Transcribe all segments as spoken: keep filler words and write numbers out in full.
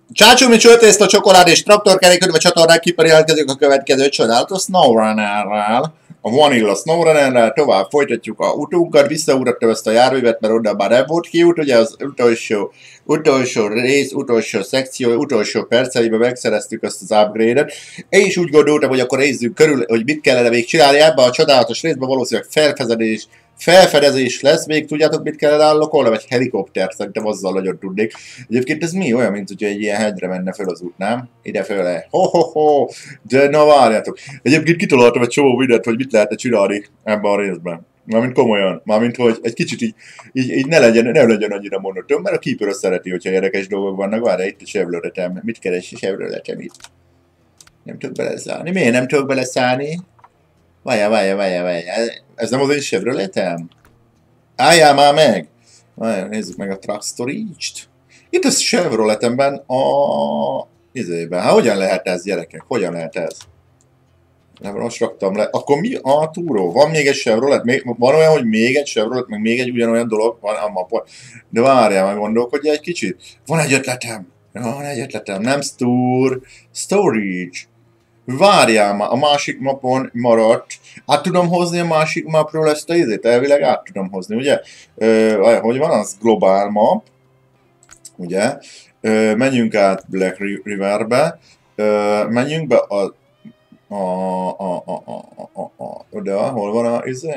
Csácsumi csőtészta, csokolád és traktorkeréködve csatornák kiperjelentkezik a következő csodálatos SnowRunner-rel. A Vanilla SnowRunner-rel tovább folytatjuk a utunkat, visszaugrottam ezt a járművet, mert oda már nem volt kiút, ugye az utolsó, utolsó rész, utolsó szekció, utolsó perceiben megszereztük azt az upgrade-et. Én is úgy gondoltam, hogy akkor nézzük körül, hogy mit kellene még csinálni ebben a csodálatos részben, valószínűleg felfedezés, felfedezés lesz, még tudjátok mit kellene állokolni, vagy helikopter, szerintem azzal nagyon tudnék. Egyébként ez mi? Olyan, mint hogyha egy ilyen hegyre menne fel az út, nem? Ide fölle. Ho-ho-ho! De na várjátok. Egyébként kitaláltam egy csomó videót, hogy mit lehetne csinálni ebben a részben. Mármint komolyan. Mármint, hogy egy kicsit így, így, így ne, legyen, ne legyen annyira monoton, mert a Keeper szereti, hogyha érdekes dolgok vannak. Várjál, itt a Chevroletem. Mit keres a Chevroletem itt? Nem tudok beleszállni. Miért nem tudok beleszállni? Várjál, várjál, várjál, várjál. Ez nem az én Chevroletem? Álljál már meg! Várjál, nézzük meg a Truck Storage-t. Itt a Chevroletemben a... izében. Hát hogyan lehet ez, gyerekek? Hogyan lehet ez? Nem, most raktam le. Akkor mi a túró? Van még egy Chevrolet? Még, van olyan, hogy még egy Chevrolet, meg még egy ugyanolyan dolog van a mapon. De várjál, meg gondolkodj egy kicsit. Van egy ötletem. Van egy ötletem. Nem Store. Storage. Várjál már, a másik mapon maradt. Át tudom hozni a másik mapról ezt a izét? Elvileg át tudom hozni, ugye? Ö, hogy van az? Global map. Ugye? Ö, menjünk át Black Riverbe. Ö, menjünk be a... A... A... A... A... A... A... A... Oda, hol van a izé?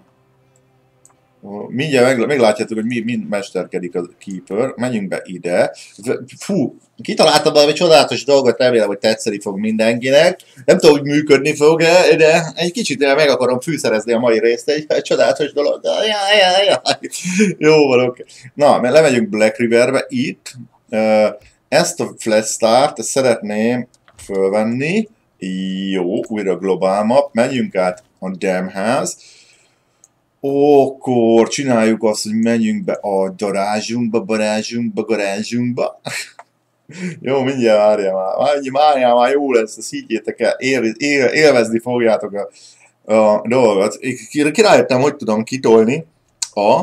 Mindjárt meg, meglátjátok, hogy mi, mind mesterkedik a Keeper. Menjünk be ide. Fú, kitaláltam valami csodálatos dolgot, remélem, hogy tetszeni fog mindenkinek. Nem tudom, hogy működni fog-e, de egy kicsit meg akarom fűszerezni a mai részt egy, egy csodálatos dolog. Jaj, jaj, jaj. Jó van, oké. Na, mert lemegyünk Black Riverbe itt. Ezt a Flat Start ezt szeretném fölvenni. Jó, újra Global Map. Menjünk át a Damhez. Akkor csináljuk azt, hogy menjünk be a garázsunkba, garázsunkba, garázsunkba. Jó, mindjárt várjál már. Várjál már, jó lesz, ezt higgyétek el. Él, él, élvezni fogjátok a, a dolgot. Kirájöttem, hogy tudom kitolni a...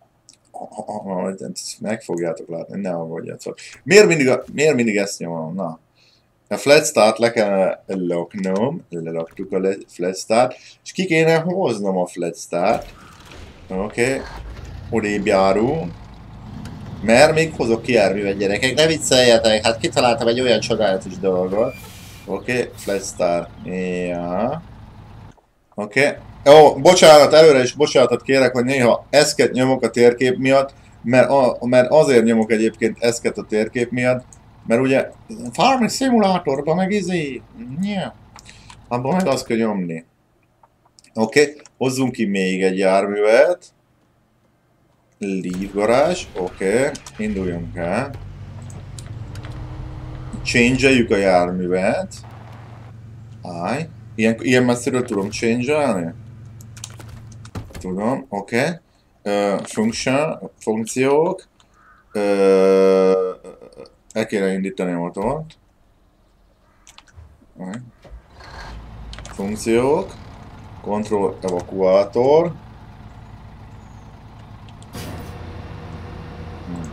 Meg fogjátok látni, ne aggódjatok. Miért mindig, miért mindig ezt nyomom? Na. A Flat Start le kellene laknom, lelaktuk a Flat Start, és ki kéne hoznom a Flat Start. Oké, okay. Odébb járunk. Mert még hozok ki járművet, gyerekek, ne vicceljetek, hát kitaláltam egy olyan csodálatos dolgot. Oké, okay. Flat Start. Ja. Oké. Okay. Ó, bocsánat, előre is bocsánatot kérek, hogy néha eszket nyomok a térkép miatt, mert, a, mert azért nyomok egyébként eszket a térkép miatt, mert ugye Farming Simulatorban meg izé, yeah. Abban meg azt kell nyomni. Oké, okay. Hozzunk ki még egy járművet. Leave garázs, oké, okay. Induljunk el. Change-eljük a járművet. Állj. Ilyen, ilyen messziről tudom change-elni? Tudom, oké. Okay. Uh, function, funkciók. Uh, el kéne indítani a motort. Okay. Funkciók. Control evakuátor. Hmm.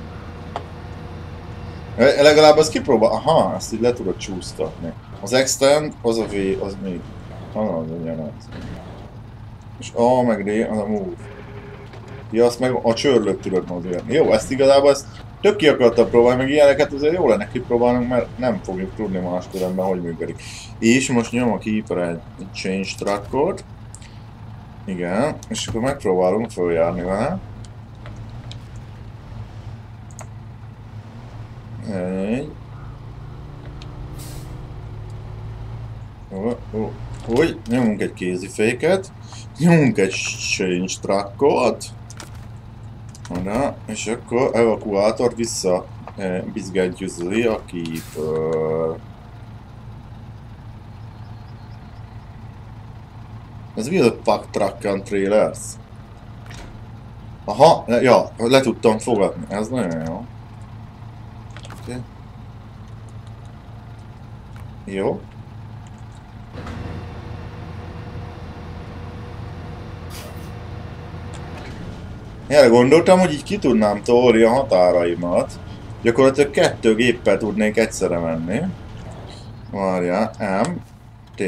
Legalább azt kipróbál. Aha, ezt így le tudod csúsztatni. Az extend, az a V, az mi? Ah, az ugyanaz. És A meg D, az a move. Ja, azt meg a csörlőt tudod mozgatni. Jó, ezt igazából ezt tök ki akartam próbálni, meg ilyeneket azért jó lenne kipróbálnunk, mert nem fogjuk tudni máskülönben, hogy működik. És most nyom a Keeper egy change trackot. Igen, és akkor megpróbálunk följárni vele. Egy. Oh, oh. Úgy, nyomunk egy kéziféket. Nyomunk egy change trackot. Oda, és akkor evakuátor vissza eh, bizgatjúzli a Keeper. Ez mi az a Pack Truck and Trailers? Aha, ja, le tudtam fogadni, ez nagyon jó. Okay. Jó. Erre gondoltam, hogy így ki tudnám tolni a határaimat. Gyakorlatilag kettő géppel tudnék egyszerre menni. Várjál, M, T,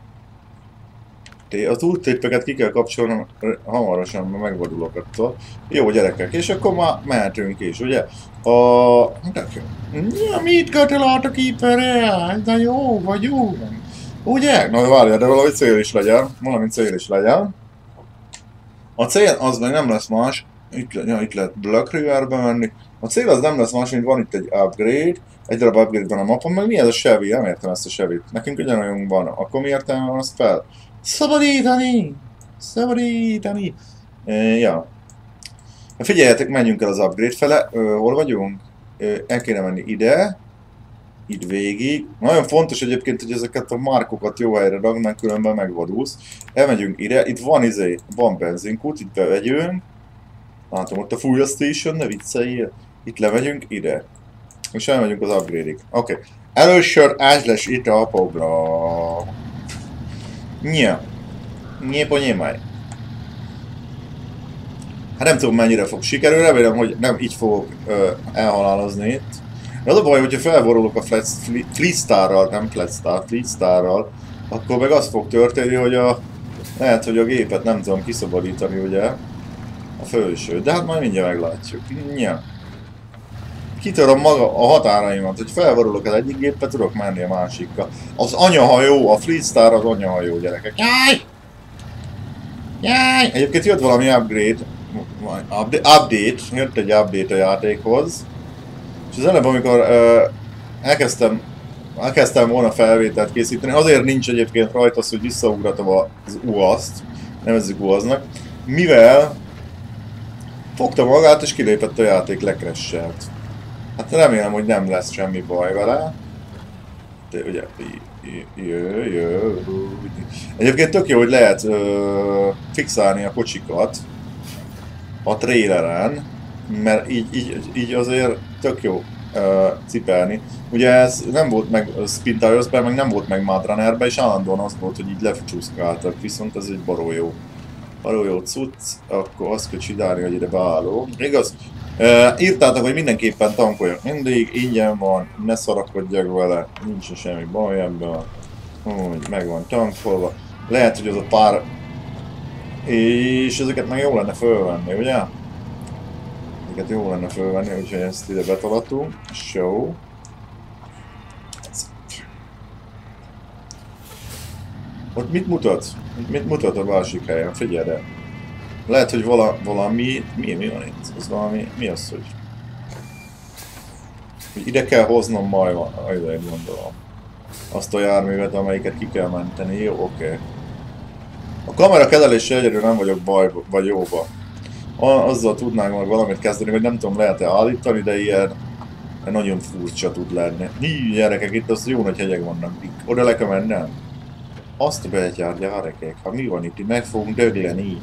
T. Az úttippeket ki kell kapcsolnom hamarosan, mert megvadulok attól. Jó gyerekek, és akkor már mehetünk is, ugye? A... Ja, mit kötöl a keeper-el? De jó vagy jó. Ugye? Na várjál, de valahogy cél is legyen. Valami cél is legyen. A cél az meg nem lesz más. Itt, ja, itt lehet Black Riverbe menni. A cél az nem lesz más, mint van itt egy upgrade. Egy darab upgrade van a mapon, meg mi ez a Chevy? Nem értem ezt a Chevy-t. Nekünk ugyanolyan van. Akkor mi értelme van azt fel? Szabadítani! Szabadítani! E, ja. Figyeljetek, menjünk el az upgrade fele. Ö, hol vagyunk? Ö, el kéne menni ide. Itt végig. Nagyon fontos egyébként, hogy ezeket a márkokat jó helyre ragnánk, különben megvadulsz. Elmegyünk ide. Itt van izé, van benzinkút, itt bevegyünk. Látom ott a fuel station, ne vicceljél. Itt lemegyünk ide. És elmegyünk az upgrade-ig. Oké. Okay. Először ez lesz itt a program. Nya. Nie ponyémaj. Hát nem tudom mennyire fog sikerülni, remélem, hogy nem így fogok ö, elhalálozni itt. De az a baj, hogyha felborulok a Fleetstarral, nem Fleetstar, Fleetstarral, akkor meg az fog történni, hogy a... lehet, hogy a gépet nem tudom kiszabadítani, ugye? A felső. De hát majd mindjárt meglátjuk. Nya. Kitöröm maga a határaimat, hogy felborulok az egyik gépbe, tudok menni a másikra. Az anyahajó, a Fleetstar az anyahajó, gyerekek. Jaj! Jaj! Egyébként jött valami upgrade, update, update, jött egy update a játékhoz. És az előbb, amikor uh, elkezdtem, elkezdtem volna felvételt készíteni, azért nincs egyébként rajta az, hogy visszaugratom az u á es-t, nevezzük u á es-nak, mivel fogta magát és kilépett a játék, lekresselt. Hát remélem, hogy nem lesz semmi baj vele. De ugye, jö, jö, egyébként tök jó, hogy lehet ö, fixálni a kocsikat a traileren, mert így, így, így azért tök jó ö, cipelni. Ugye ez nem volt meg Spin Tires-ben, meg nem volt meg Mud Runner-ben, és állandóan az volt, hogy így lecsúszkáltak, viszont ez egy baró jó. Baró jó cucc, akkor azt kell csinálni, hogy ide beálló. Igaz? Uh, írtátok, hogy mindenképpen tankoljak mindig, ingyen van, ne szarakodjak vele, nincs semmi baj ebben, úgy meg van tankolva. Lehet, hogy az a pár... és ezeket meg jó lenne fölvenni, ugye? Ezeket jó lenne fölvenni, úgyhogy ezt ide betolatunk. Show. Ott mit mutat? Mit mutat a másik helyen? Figyeld el! Lehet, hogy vala, valami... Mi, mi van itt? Ez valami... Mi az, hogy... hogy ide kell hoznom majd, majd gondolom. Azt a járművet, amelyiket ki kell menteni. Jó, oké. Okay. A kamera kezelése egyedül nem vagyok bajba, vagy jóba. Azzal tudnánk majd valamit kezdeni, vagy nem tudom, lehet-e állítani, de ilyen... nagyon furcsa tud lenni. Hí, gyerekek, itt az jó nagy hegyek vannak. Oda le kell mennem. Azt betyár, gyerekek, ha mi van itt, meg fogunk dögleni.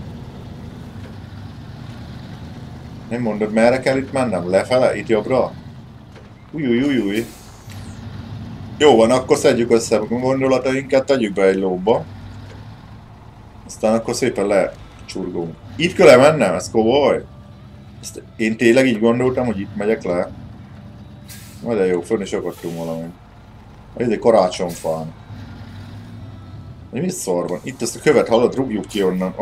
Nem mondod, merre kell itt mennem? Lefele? Itt jobbra? Ujjjjjjjjj. Jó van, akkor szedjük össze a gondolatainkat, tegyük be egy lóba. Aztán akkor szépen lecsurgunk. Itt kell mennem? Ez komoly? Ezt én tényleg így gondoltam, hogy itt megyek le. Majd de jó, fönn is akadtunk valamit. Ez egy karácsonyfán. Mi szar van? Itt ezt a követ hallod, rúgjuk ki onnan.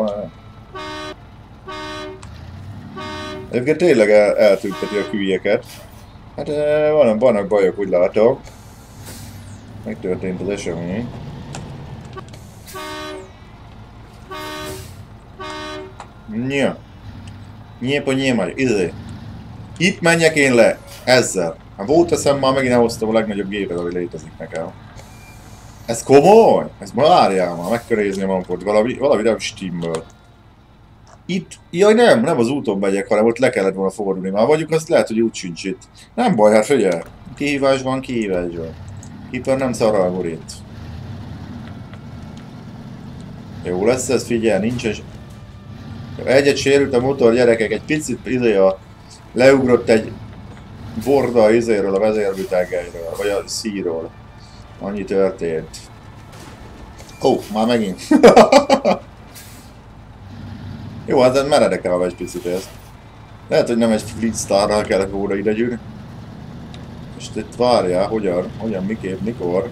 Egyébként tényleg el, eltűnteti a hülyeket. Hát van, vannak bajok, úgy látom. Megtörtént az esemény. Nya. Nyepa nyemaj, izé. Itt menjek én le. Ezzel. Hát volt eszem, már megint elhoztam a legnagyobb gépet, ami létezik nekem. Ez komoly? Ez ma várjál már, meg kell nézni a mampot. Valami, valami nem stimmel. Itt, jaj nem, nem az úton megyek, hanem ott le kellett volna fordulni. Már vagyunk, azt lehet, hogy úgy sincs itt. Nem baj, hát figyelj. Kihívás van, kihívás van. Keeper nem szaralgor itt. Jó lesz ez, figyelj, nincsen... Egyet sérült a motor, gyerekek, egy picit izé a... leugrott egy borda izéről, a vezérműtengelyről, vagy a szíról. Annyi történt. Ó, oh, már megint. Jó, hát meredek el egy picit ezt. Lehet, hogy nem egy Fleetstarral kellett volna ide gyűrni. És itt várjál, hogyan, hogyan, miképp, mikor.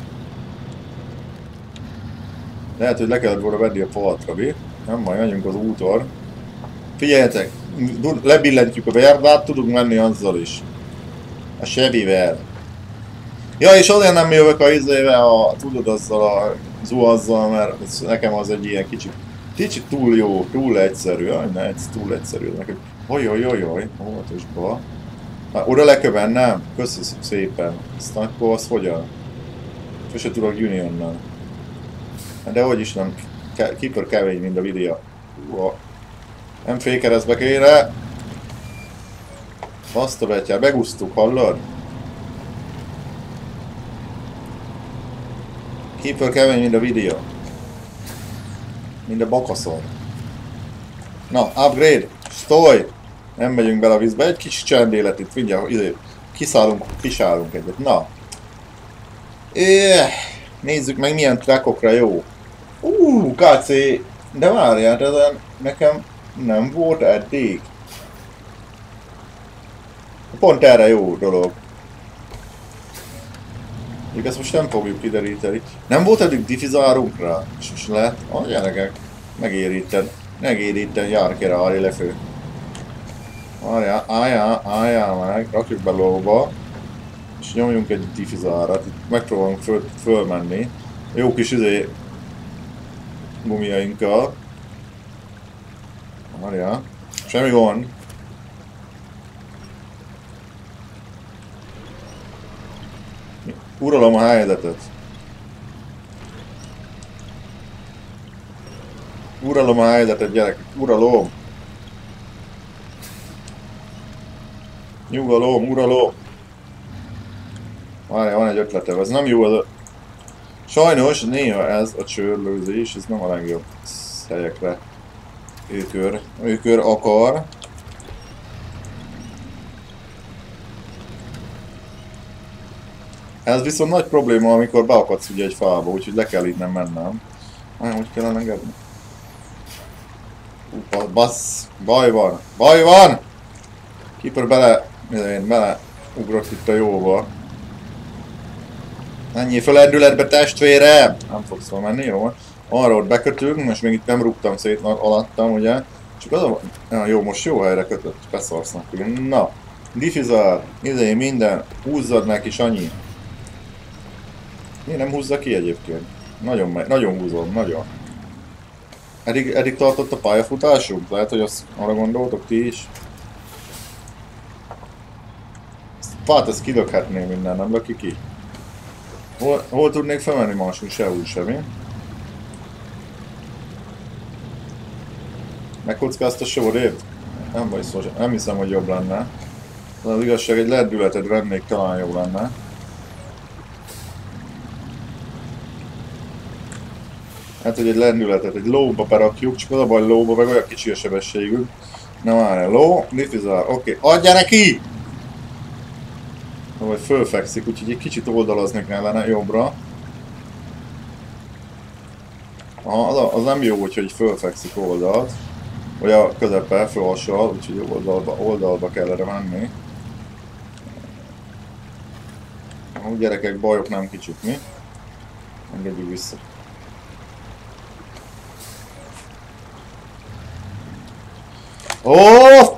Lehet, hogy le kellett volna venni a partra, mi? Nem, majd menjünk az úton. Figyeljetek, lebillentjük a verdát, tudunk menni azzal is. A Chevyvel. Ja, és azért nem jövök a izével, a, tudod, azzal a zuhazzal, mert ez, nekem az egy ilyen kicsit, kicsit túl jó, túl egyszerű. Jaj, ne, ez túl egyszerű. Nekem, ojojojoj, óvatosba. Hát, oda leköven, nem? Köszönöm szépen. Aztán akkor az hogyan? Sose tudok jönni onnan. De hogy is nem, Keeper kevény, mint a videó. Uha. Nem fékerezbe kéne. Azt a betyár, megúsztuk, hallod? Keeper kemény, mint a videó. Mint a bakaszor. Na, upgrade! Stoj! Nem megyünk bele a vízbe, egy kis csendélet itt, mindjárt ide, kiszállunk, kisállunk egyet. Na. É, nézzük meg milyen trackokra jó. Uuuuh, ká cé, de várjál, ezen nekem nem volt eddig. Pont erre jó dolog. Még ezt most nem fogjuk kideríteni. Nem volt eddig diffizárunkra? És most lehet? A gyerekek, megéríted. Megéríted, jár kére Ari lefő. Várjál, álljál, álljál meg, rakjuk be lóba. És nyomjunk egy diffizárat. Itt megpróbálunk föl, fölmenni. Jó kis izé gumiainkkal. Várjál. Semmi gond. Uralom a helyzetet. Uralom a helyzetet, gyerekek. Uralom. Nyugalom, uralom. Várjál, van egy ötletem. Ez nem jó az... Sajnos néha ez a csörlőzés, ez nem a legjobb helyekre. Őkör, őkör akar. Ez viszont nagy probléma, amikor beakadsz ugye egy fába, úgyhogy le kell innen mennem. Olyan, hogy kell engedni. Upa, bassz, baj van, baj van! Keeper bele, én bele ugrott itt a jóba. Menjél fel lendületbe, testvérem! Nem fogsz fel menni, jó? Arra ott bekötünk, most még itt nem rúgtam szét alattam, ugye? Csak az a... Ja, jó, most jó helyre kötött, beszarsznak. Na, diffizál, izé, minden, húzzad neki, Sanyi. Miért nem húzza ki egyébként? Nagyon, nagyon húzom, nagyon. Eddig, eddig tartott a pályafutásunk? Lehet, hogy azt arra gondoltok ti is? Fát, ezt kilökhetném minden, nem löki ki? Hol, hol tudnék felmenni másunk? Sehol semmi. Megkockázta sórébb? Nem vagy szó, nem hiszem, hogy jobb lenne. De az igazság, egy lendületet vennék, talán jobb lenne. Hát, hogy egy lendületet, egy lóba berakjuk, csak az a baj, lóba meg olyan kicsi a sebességünk. Na várjál, ló, diffizál, oké, okay. Adja neki! Vagy fölfekszik, úgyhogy egy kicsit oldalazni kellene jobbra. Aha, az, az nem jó, hogyha így fölfekszik oldalt. Vagy a közepe fölhasonl, úgyhogy oldalba, oldalba kellene menni. Aha, gyerekek, bajok nem kicsik, mi? Engedjük vissza. Ó! Oh!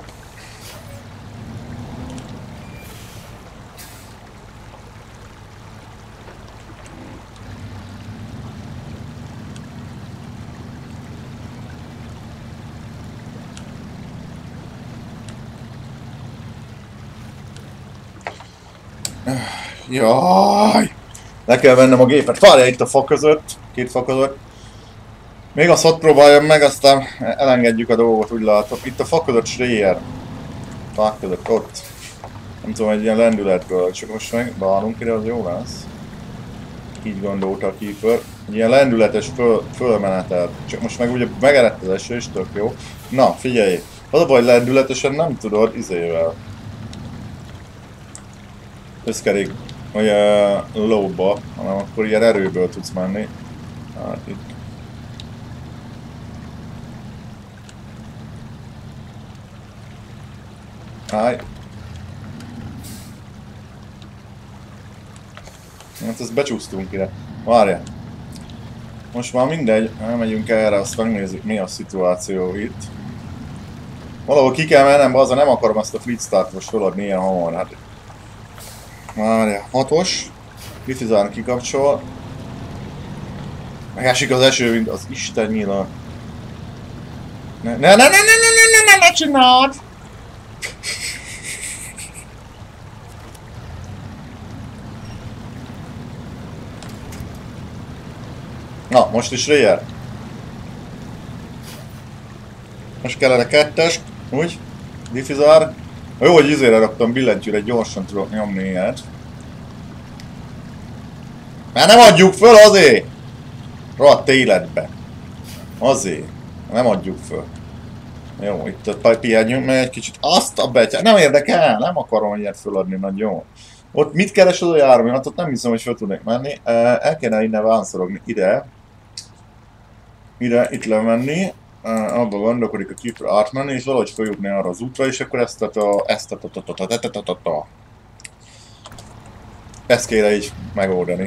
Jaj! Le kell vennem a gépet. Várjál itt a fa között. Két fa között. Még azt hadd próbáljam meg, aztán elengedjük a dolgot, úgy látok. Itt a fa között Schreier. Fák között ott. Nem tudom, egy ilyen lendületből, csak most meg beállunk ide, az jó lesz. Így gondolta a Keeper. Egy ilyen lendületes föl, fölmenetel. Csak most meg ugye megerett az eső, és tök jó. Na, figyelj! Az a baj, lendületesen nem tudod izével. Összkerék, hogy uh, lóba, hanem akkor ilyen erőből tudsz menni. Hát itt. Állj! Hát ezt becsúsztunk ide. Várjál. Most már mindegy, elmegyünk erre, azt megnézzük mi a szituáció itt. Valahol ki kell mennem, baza, nem akarom azt a Fleet Start most feladni ilyen hamar. Hát... Várjál, hatos. Diffizár kikapcsol. Megásik az eső, mint az Isten nyíla. Ne, ne, ne, ne, ne, ne, ne, ne, ne csináld! Na, most is réjel. Most kellene kettes, úgy, diffizár. Jó, hogy izére raktam billentyűre, gyorsan tudok nyomni ilyet. Már nem adjuk föl azért! Rohadt életbe. Azért. Nem adjuk föl. Jó, itt a pihenjünk meg egy kicsit. Azt a betyár. Nem érdekel, nem akarom ilyet föladni nagyon. Ott mit keres az a jármű? Hát ott nem hiszem, hogy föl tudnék menni. El kéne innen vánszorogni ide. Ide, itt lemenni. Abba gondolkodik a Keeper átmenni, és valahogy följutni arra az útra, és akkor ezt a... ezt a... ezt kéne így megoldani.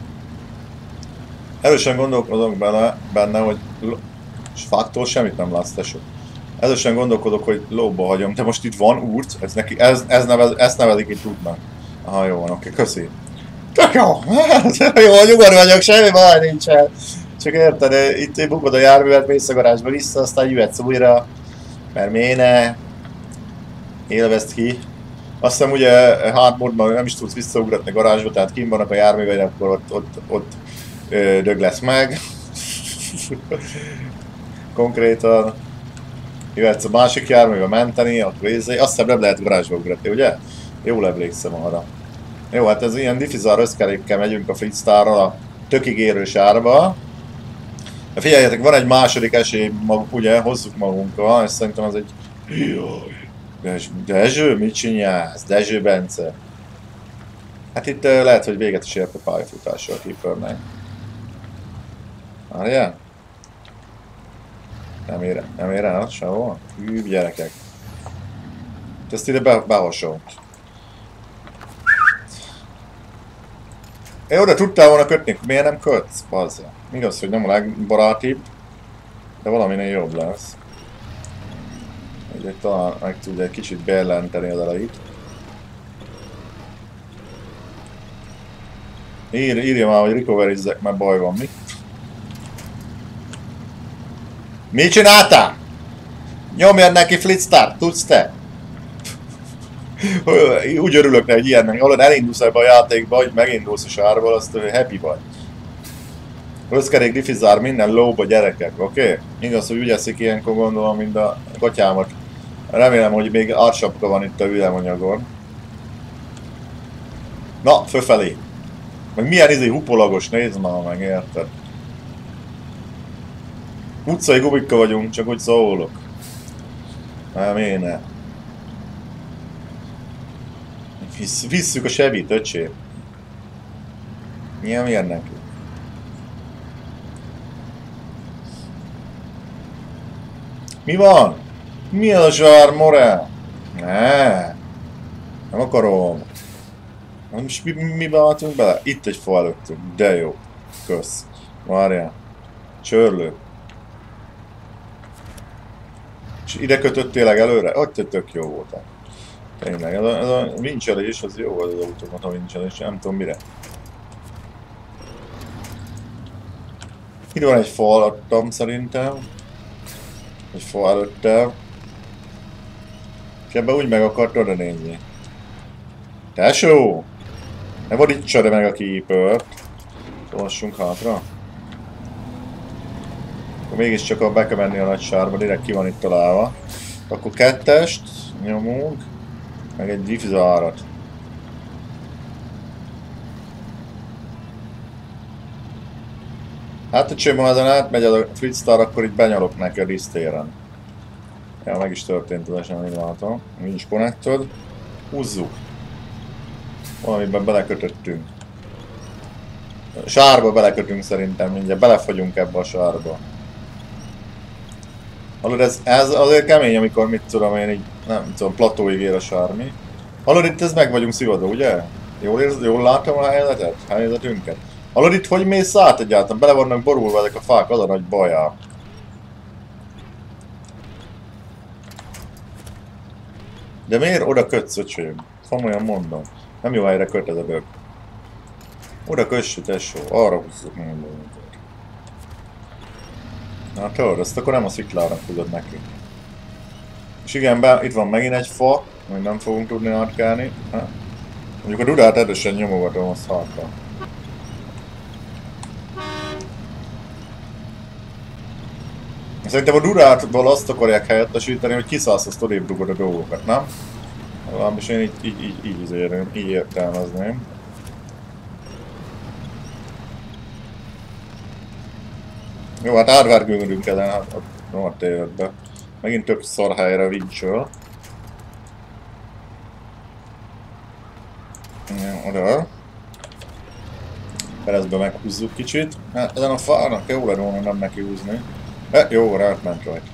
Erősen gondolkozok bele, benne, hogy... és fáktól semmit nem látsz, tesó. Erősen gondolkodok, hogy lóba hagyom, de most itt van út, ez neki, ez, ez nevez, ezt nevezik itt útnak. Aha, jó van, oké, köszi. Tök jó, jó, nyugodt vagyok, semmi baj nincsen. Csak érted, itt bukod a járművet, mész a garázsba vissza, aztán jöhetsz újra. Mert miért ne? Élvezd ki. Azt hiszem ugye hardmódban nem is tudsz visszaugratni a garázsba, tehát kint vannak a járműveid, akkor ott, ott, ott ö, dög lesz meg. Konkrétan. Jöhetsz a másik járműbe menteni, akkor érzé. Azt hiszem nem lehet garázsba ugratni, ugye? Jól emlékszem arra. Jó, hát ez ilyen diffizár összkerékkel megyünk a Fleet Starral a tökig érős árba. De figyeljetek, van egy második esély, mag, ugye, hozzuk magunkkal, és szerintem az egy... Jaj, Dezső, mit csinálsz? Dezső Bence. Hát itt uh, lehet, hogy véget is ért a pályafutással a Keepernek. Várjál? Nem ér, nem ér el sehol? Hűbb gyerekek. Ezt ide be, behasolt. Én oda tudtál volna kötni, miért nem kötsz? Bazza. Igaz, hogy nem a legbarátibb, de valaminél jobb lesz. Úgyhogy talán meg tudja egy kicsit beellenteni az elejét. Ír, írja már, hogy recovery-zzek, mert baj van, mi? Mi csináltál? Nyomjad neki Fleet Start, tudsz te? Úgy örülök neki, hogy ilyennek. Hallod, elindulsz ebbe a játékba, hogy megindulsz a sárból, azt happy vagy. Röszkerék, diffizár, minden lóba gyerekek, oké? Okay? Igaz, hogy úgy eszik ilyenkor gondolom, mint a gatyámat. Remélem, hogy még átsapka van itt a üzemanyagon. Na, fölfelé. Meg milyen izé hupolagos, nézd már meg, érted? Utcai gubikka vagyunk, csak úgy szólok. Nem, én ne. Visz, visszük a Chevy-t, öcsém. Milyen miért neki? Mi van? Mi az a zsár, Morel? Ne. Nem akarom. Most mi, mi beálltunk bele? Itt egy fa előttünk. De jó. Kösz. Várjál. Csörlő. És ide kötött tényleg előre? Ott tök jó volt. Tényleg. Ez a, ez a vincselés, az jó volt az autómat a vincselés. Nem tudom mire. Itt van egy fa alattam szerintem. Egy fa előttem. És ebben úgy meg akart oda nézni. Tesó! Ne vadítsad meg a Keepert. Lassunk hátra. Akkor mégiscsak a be kell menni a nagy sárba, direkt ki van itt találva. Akkor kettest nyomunk. Meg egy diffizárat. Hát, hogy csőben ezen átmegy a Fleet Star, akkor itt benyalok neki a disztéren. Ja, meg is történt az esemény, így látom. Nincs connected. Húzzuk. Valamiben belekötöttünk. Sárba belekötünk szerintem, mindjárt belefagyunk ebbe a sárba. Hallod, ez, ez azért kemény, amikor mit tudom én így, nem tudom, platóig ér a sármi. Hallod, itt ez meg vagyunk szivadó, ugye? Jól, érz, jól látom a helyzetet? Helyzetünket? Hallod itt, hogy mész át egyáltalán? Bele vannak borulva ezek a fák, az a nagy bajá. De miért oda kötsz, öcsém? Komolyan mondom. Nem jó helyre köt ez a dög. Oda kössü, tesó. Arra húzzuk mondom. Na tudod, ezt akkor nem a sziklának tudod neki. És igen, be, itt van megint egy fa, hogy nem fogunk tudni átkelni. Ha? Mondjuk a dudát erősen nyomogatom, azt hátra. Szerintem a dudátból azt akarják helyettesíteni, hogy kiszállsz, azt odébb rugod a dolgokat, nem? Valamint én így, így, így, így, így, így értelmezném. Jó, hát átvergődünk ezen a rohadt tévedbe. Megint több szar helyre vincsöl. Ja, oda. Keresztbe meghúzzuk kicsit. Hát ezen a fának jó lett volna nem neki húzni. E, jó, átment rajta.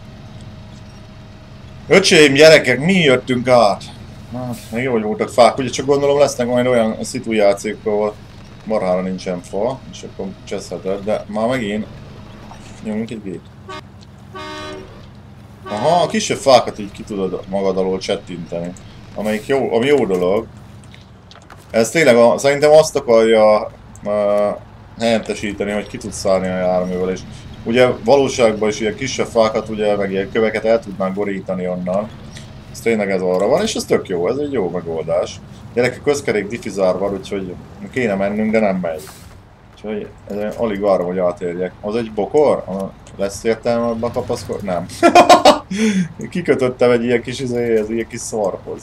Öcsém, gyerekek, mi jöttünk át? Hát, még jó, hogy voltak fák, ugye csak gondolom lesznek majd olyan szitujációk, ahol marhára nincsen fa, és akkor cseszheted, de már megint nyomunk egy gét. Aha, a kisebb fákat így ki tudod magad alól csettinteni, amelyik jó, ami jó dolog. Ez tényleg a, szerintem azt akarja uh, helyettesíteni, hogy ki tudsz szállni a járművel, és ugye valóságban is ilyen kisebb fákat, ugye, meg ilyen köveket el tudnánk borítani onnan. Ez tényleg ez arra van, és ez tök jó, ez egy jó megoldás. Gyerekek, közkerék diffizár van, úgyhogy kéne mennünk, de nem megy. Úgyhogy ez alig arra, hogy átérjek. Az egy bokor? Lesz értelme abban kapaszkodni? Nem. Kikötöttem egy ilyen kis izéhez, ilyen kis szarhoz.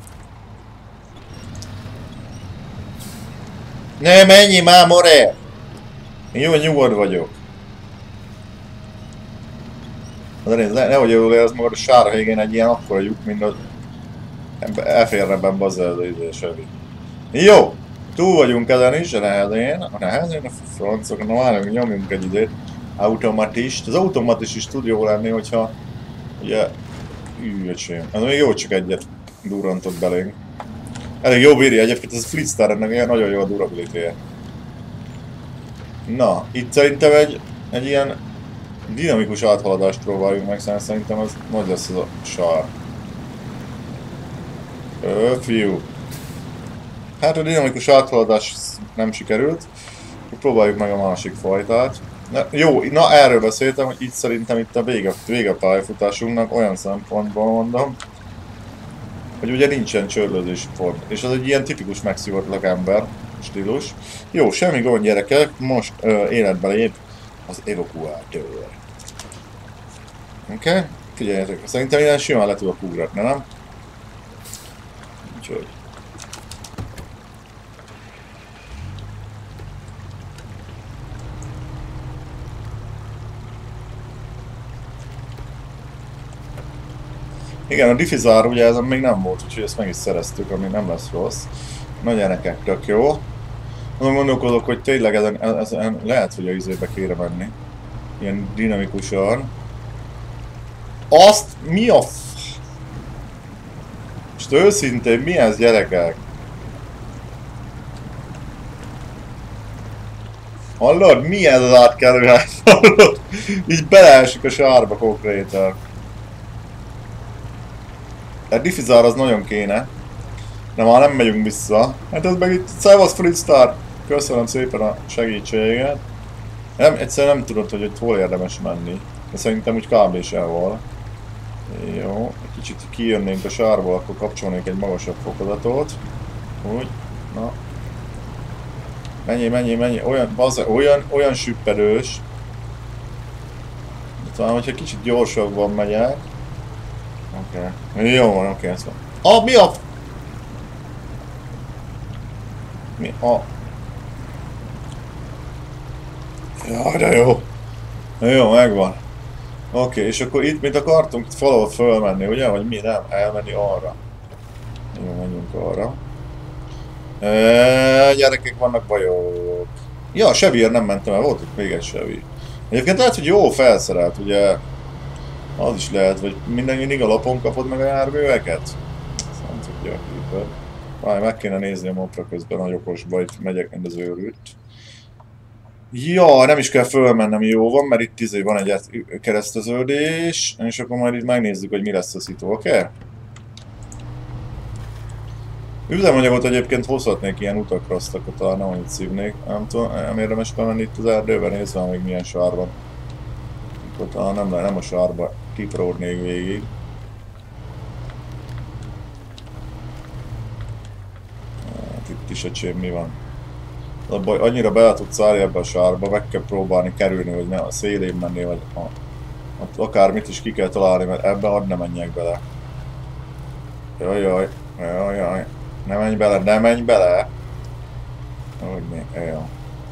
Ne, menjél már, more! Én jó nyugod vagyok. De nézd, ne, nehogy jól érez magad, a sára végén egy ilyen akkora lyuk, mint az elférrebben bazza az izésevi. Jó! Túl vagyunk ezen is, a nehezén. A nehezén, a francok, na várjunk, nyomjunk egy idét. Automatist. Az automatist is tud jó lenni, hogyha ugye... Ügyöcsém. Ez még jó, csak egyet durrantott belénk. Elég jó bírja egyébként, ez a Flitzstar, ennek ilyen nagyon jó a durability-je. Na, itt szerintem egy, egy ilyen dinamikus áthaladást próbáljuk meg, szerintem az nagy lesz az a sár. Ö, fiú. Hát a dinamikus áthaladás nem sikerült. Próbáljuk meg a másik fajtát. Na, jó, na erről beszéltem, hogy itt szerintem itt a vége, vége pályafutásunknak olyan szempontból mondom, hogy ugye nincsen csörlőzési pont. És az egy ilyen tipikus megszivatlak ember stílus. Jó, semmi gond gyerekek, most ö, életbe lép az evakuátor. Oké? Okay? Figyeljetek, szerintem ilyen simán le tudok ugratni, nem? Úgyhogy... Igen, a diffizár ugye ezen még nem volt, úgyhogy ezt meg is szereztük, ami nem lesz rossz. Na gyerekek, tök jó. Azon gondolkodok, hogy tényleg ezen, ezen lehet, hogy a izébe kéne menni. Ilyen dinamikusan. Azt mi a f... Most őszintén, mi ez gyerekek? Hallod? Mi ez az átkelőhely? Hallod? Így beleesik a sárba konkrétan. A diffizár az nagyon kéne. De már nem megyünk vissza. Hát ez meg itt... Szevasz Flitzstar! Köszönöm szépen a segítséget. Nem, egyszerűen nem tudod, hogy itt hol érdemes menni. De szerintem úgy kb. Sehol. Jó, egy kicsit kijönnénk a sárból, akkor kapcsolnék egy magasabb fokozatot. Úgy, na. Menjél, menjél, menjél, olyan, bazza, olyan, olyan süppedős. Talán, hogyha kicsit gyorsabban megyek. Oké, okay. Jó van, oké, okay, ez van. Ah, mi a... Mi a... Jaj, de jó. Jó, megvan. Oké, okay, és akkor itt mit akartunk? Itt valahol fölmenni, ugye? Vagy mi? Nem, elmenni arra. Jó, menjünk arra. Eee, gyerekek, vannak bajok. Ja, a Chevyért nem mentem el, volt itt még egy Chevy. Egyébként lehet, hogy jó felszerelt, ugye? Az is lehet, hogy minden mindig alapon kapod meg a járműveket? Ezt nem tudja a képet. Várj, meg kéne nézni a mapra közben, a okosba, itt megyek, mint az őrült. Ja, nem is kell fölmennem, jó van, mert itt izé van egy kereszteződés, és akkor majd itt megnézzük, hogy mi lesz a szitu, oké? Okay? Üzemanyagot egyébként hozhatnék ilyen utakra, azt akkor talán nem annyit szívnék. Nem tudom, nem érdemes bemenni itt az erdőben, nézve még milyen sár van. Akkor talán nem, nem a sárba kipródnék végig. Hát itt is öcsém mi van. A baj, annyira bele tudsz állni ebbe a sárba, meg kell próbálni kerülni, hogy ne a szélén menni, vagy a, a, akármit is ki kell találni, mert ebbe hadd ne menjek bele. Jajjaj, jajjaj. Ne menj bele, ne menj bele! Hogy még, jaj.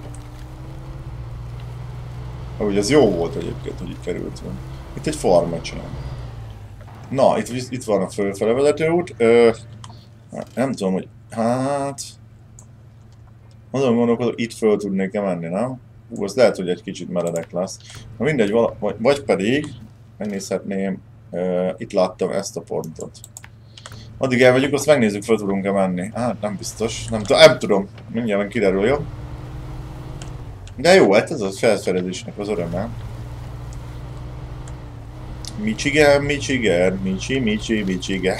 Ahogy ez jó volt egyébként, hogy itt kerültünk. Itt egy farmot csinálom. Na, itt, itt van a fölfele vezető út. Ö, nem tudom, hogy... Hát... Azon gondolkodom, itt föl tudnék-e menni, nem? Hú, az lehet, hogy egy kicsit meredek lesz. Na mindegy, vala, vagy, vagy pedig... Megnézhetném... Ö, itt láttam ezt a pontot. Addig elmegyünk, azt megnézzük, fel tudunk-e menni. Hát nem biztos, nem, nem tudom, mindjárt kiderül, jó? De jó, hát ez a felfedezésnek az öröme. Michigan, Michigan, Michi, Michi, Michigan.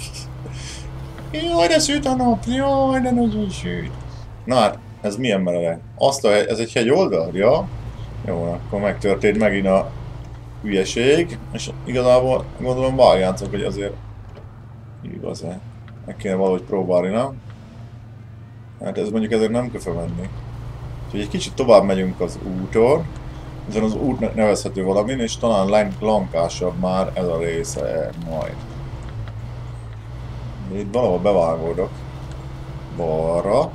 Jaj, de szűt a nap, jaj, de nagyon süt. Na hát, ez milyen meredek? Azt a, ez egy hegy oldal, ja? Jó, akkor megtörtént megint a hülyeség, és igazából gondolom váljánszok, hogy azért igaz-e? Meg kéne valahogy próbálni, nem? Hát ez mondjuk ezért nem kell menni. Úgyhogy egy kicsit tovább megyünk az úton. Ezen az útnak nevezhető valamin, és talán lankásabb már ez a része majd. De itt valahol bevágódok. Balra.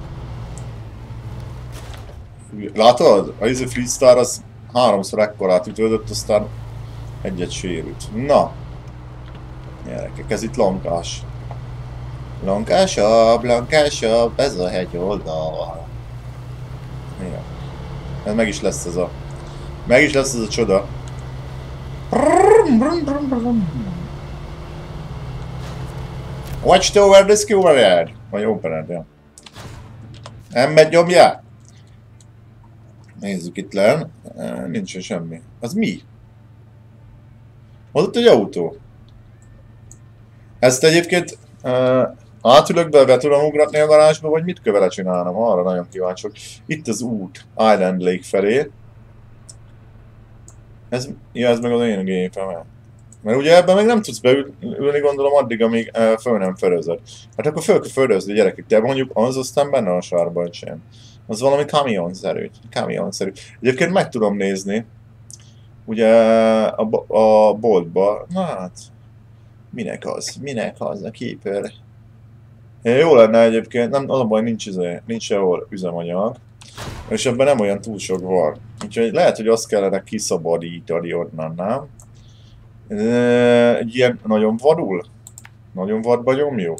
Látod? A Easy Freestar az háromszor ekkorát ütődött, aztán egyet sérült. Na! Gyerekek, ez itt lankás. Lankásabb, lankásabb, ez a hegy oldal. Ja. Ez meg is lesz ez a... Meg is lesz ez a csoda. Watch over the skeward. Vagy opered, ja. Ember nyomja. Nézzük itt len. Nincsen semmi. Az mi? Az ott egy autó. Ezt egyébként uh, átülök be, be tudom ugratni a garázsba, vagy mit kell vele csinálnom? Arra nagyon kíváncsi. Itt az út Island Lake felé. Ez, ja, ez meg az én gépem. Mert ugye ebben meg nem tudsz beülni, gondolom addig, amíg uh, föl nem fölözöd. Hát akkor föl kell fölözni, gyerekek. De mondjuk az aztán benne a sárban sem. Az valami kamionszerű. Kamionszerű. Egyébként meg tudom nézni. Ugye a, a boltba. Na hát... Minek az? Minek az a Keeper? Jó lenne egyébként, nem, az a baj, nincs, nincs sehol üzemanyag, és ebben nem olyan túl sok van. Úgyhogy lehet, hogy azt kellene kiszabadítani onnan, nem? Egy ilyen nagyon vadul? Nagyon vadba nyomjuk?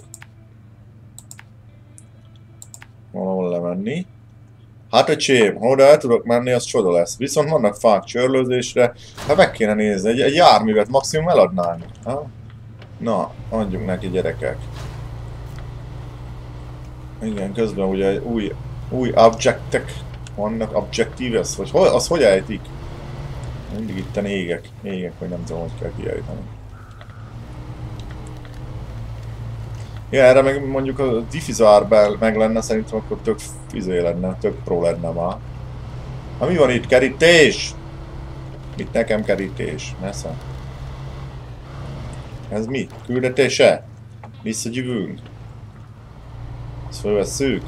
Valahol lemenni. Hát öcsém, ha oda el tudok menni, az csoda lesz. Viszont vannak fák csörlőzésre, hát meg kéne nézni, egy, egy járművet maximum eladnánk. Ha? Na, adjunk neki, gyerekek. Igen, közben ugye új, új objectek vannak, objectives, vagy hol, az hogy ejtik? Mindig itten égek, égek, hogy nem tudom, hogy kell kiejteni. Ja, erre meg mondjuk a diffizárben meg lenne, szerintem akkor tök fizé lenne, tök pro lenne már. Na mi van itt? Kerítés! Itt nekem kerítés, messze. Ez mi? Küldetése? Visszagyűvünk? Ezt fölvesszük?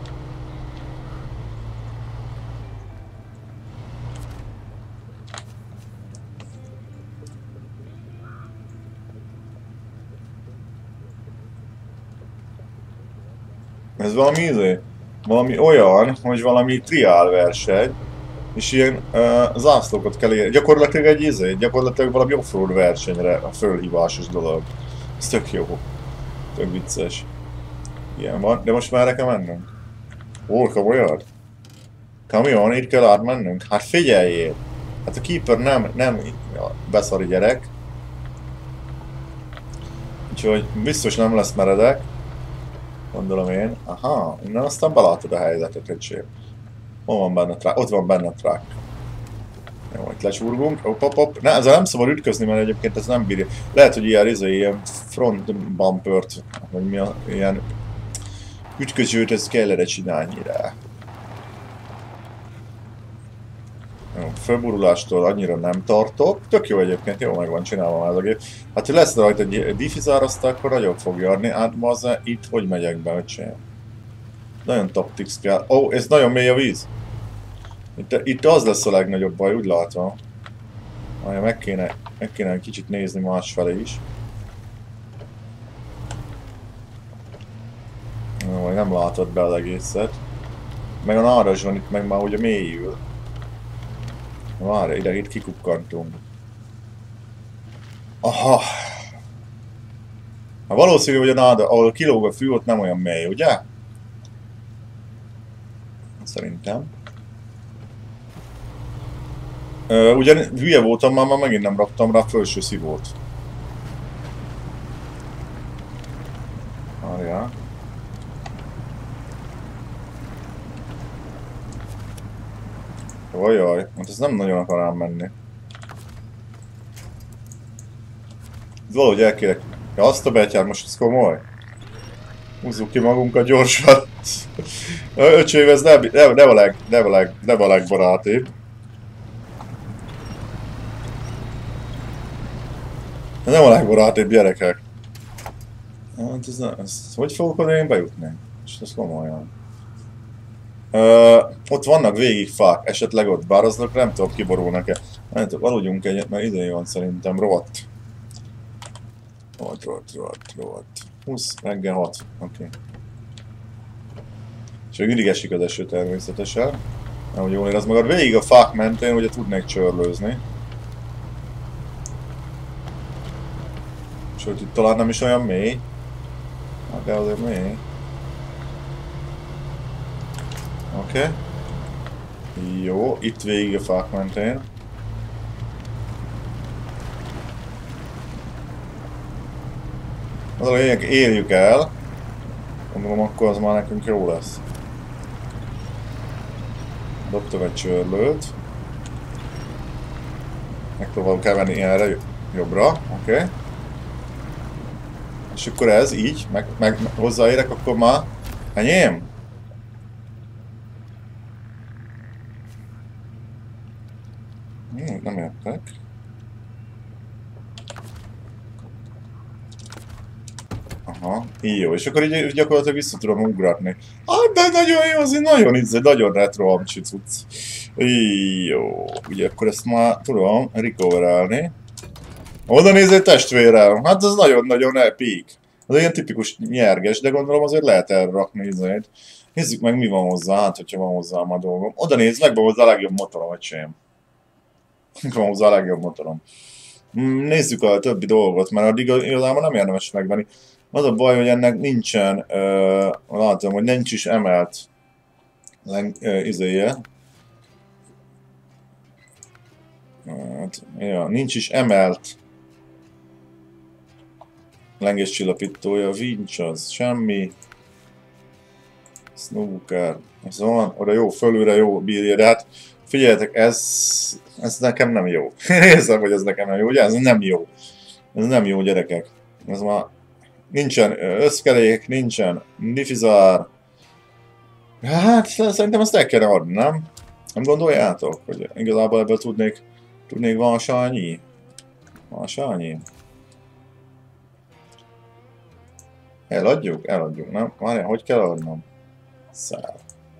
Ez valami izé? Valami olyan, hogy valami triál verseny, és ilyen uh, zászlókat kell érni. Gyakorlatilag egy izé, gyakorlatilag valami offroad versenyre a fölhívásos dolog. Ez tök jó. Tök vicces. Ilyen van, de most már erre kell mennünk. Ó, komolyan? Kamion, itt kell átmennünk? Hát figyeljél! Hát a Keeper nem, nem beszari gyerek. Úgyhogy biztos nem lesz meredek. Gondolom én. Aha, innen aztán belátod a helyzetet, öcsém. Hol van benne a truck? Ott van benne a truck. Jó, itt lecsúrgunk. Hopp, hopp, hopp. Ne, ezzel nem szabad ütközni, mert egyébként ez nem bírja. Lehet, hogy ilyen, izé, ilyen front bumpert, vagy mi a, ilyen ütközőt, ez kellene csinálni rá. Jó, fölburulástól annyira nem tartok. Tök jó egyébként, jó meg van csinálva már ez a gép. Hát, ha lesz rajta egy diffizár, aztán akkor nagyon fog járni. Hát, mazza, itt hogy megyek be, öcsém? Nagyon tactics kell. Ó, oh, ez nagyon mély a víz. Itt, itt az lesz a legnagyobb baj, úgy látom. Majd meg kéne, meg kéne egy kicsit nézni másfelé is. No, majd nem látod be az egészet. Meg a náras van itt, meg már ugye mélyül. Várj, ide itt kikukkantunk. Aha! Hát valószínű, hogy a náda, ahol kilóg a fű, ott nem olyan mély, ugye? Szerintem. Uh, ugyan hülye voltam, már, már megint nem raktam rá felső szívót. Várjál. Ajaj, hát ez nem nagyon akar ám menni. Valahogy elkérek. Ja, azt a betyár, most ez komoly. Húzzuk ki magunkat gyorsan. Öcsém, ez nem, nem, nem, a leg, nem, a leg, nem a legbarátibb. Nem a legbarátibb, gyerekek. Hát ez, ez, hogy fogok oda én bejutni? És ez komolyan. Uh, ott vannak végig fák, esetleg ott, bár azok nem tudom, kiborulnak-e. Nem tudom, aludjunk egyet, mert idő van szerintem, rohadt. Rohadt, rohadt, rohadt, rohadt. húsz, reggel hat, oké. Okay. És még mindig esik az eső természetesen. Nem, hogy jól érez magad. Végig a fák mentén, ugye tudnék csörlőzni. Sőt, itt talán nem is olyan mély. Hát de azért mély. Oké. Okay. Jó, itt végig a fák mentén. Az a lényeg, érjük el. Gondolom, akkor az már nekünk jó lesz. Dobtam egy csörlőt. Megpróbálom elmenni erre, jobbra, oké. Okay. És akkor ez így, meg, meg hozzáérek, akkor már enyém? Hmm, nem értek. Aha, jó, és akkor így gyakorlatilag vissza tudom ugratni. Ah, de nagyon jó, az egy nagyon ízé, nagyon retro amcsi cucc. Jó, ugye akkor ezt már tudom recoverálni. Oda nézzél testvérem, hát ez nagyon-nagyon epic. Az ilyen tipikus nyerges, de gondolom azért lehet elrakni ízét. Nézzük meg mi van hozzá, hát hogyha van hozzá a dolgom. Oda nézd, meg van hozzá a legjobb motorom, öcsém. Van hozzá a legjobb motorom. Nézzük a többi dolgot, mert addig igazából nem érdemes megvenni. Az a baj, hogy ennek nincsen, uh, látom, hogy nincs is emelt uh, izéje. Hát, ja, nincs is emelt lengés csillapítója, vincs az, semmi. Snooker, ez van, oda jó, fölülre jó bírja, de hát figyeljetek, ez, ez nekem nem jó. Nézzem, hogy ez nekem nem jó, ugye? Ez nem jó. Ez nem jó, gyerekek. Ez már nincsen összkerék, nincsen diffizár. Hát szerintem ezt el kellene adni, nem? Nem gondoljátok, hogy igazából ebből tudnék, tudnék valsányi? Valsányi? Eladjuk? Eladjuk, nem? Várjál, hogy kell adnom? Szár.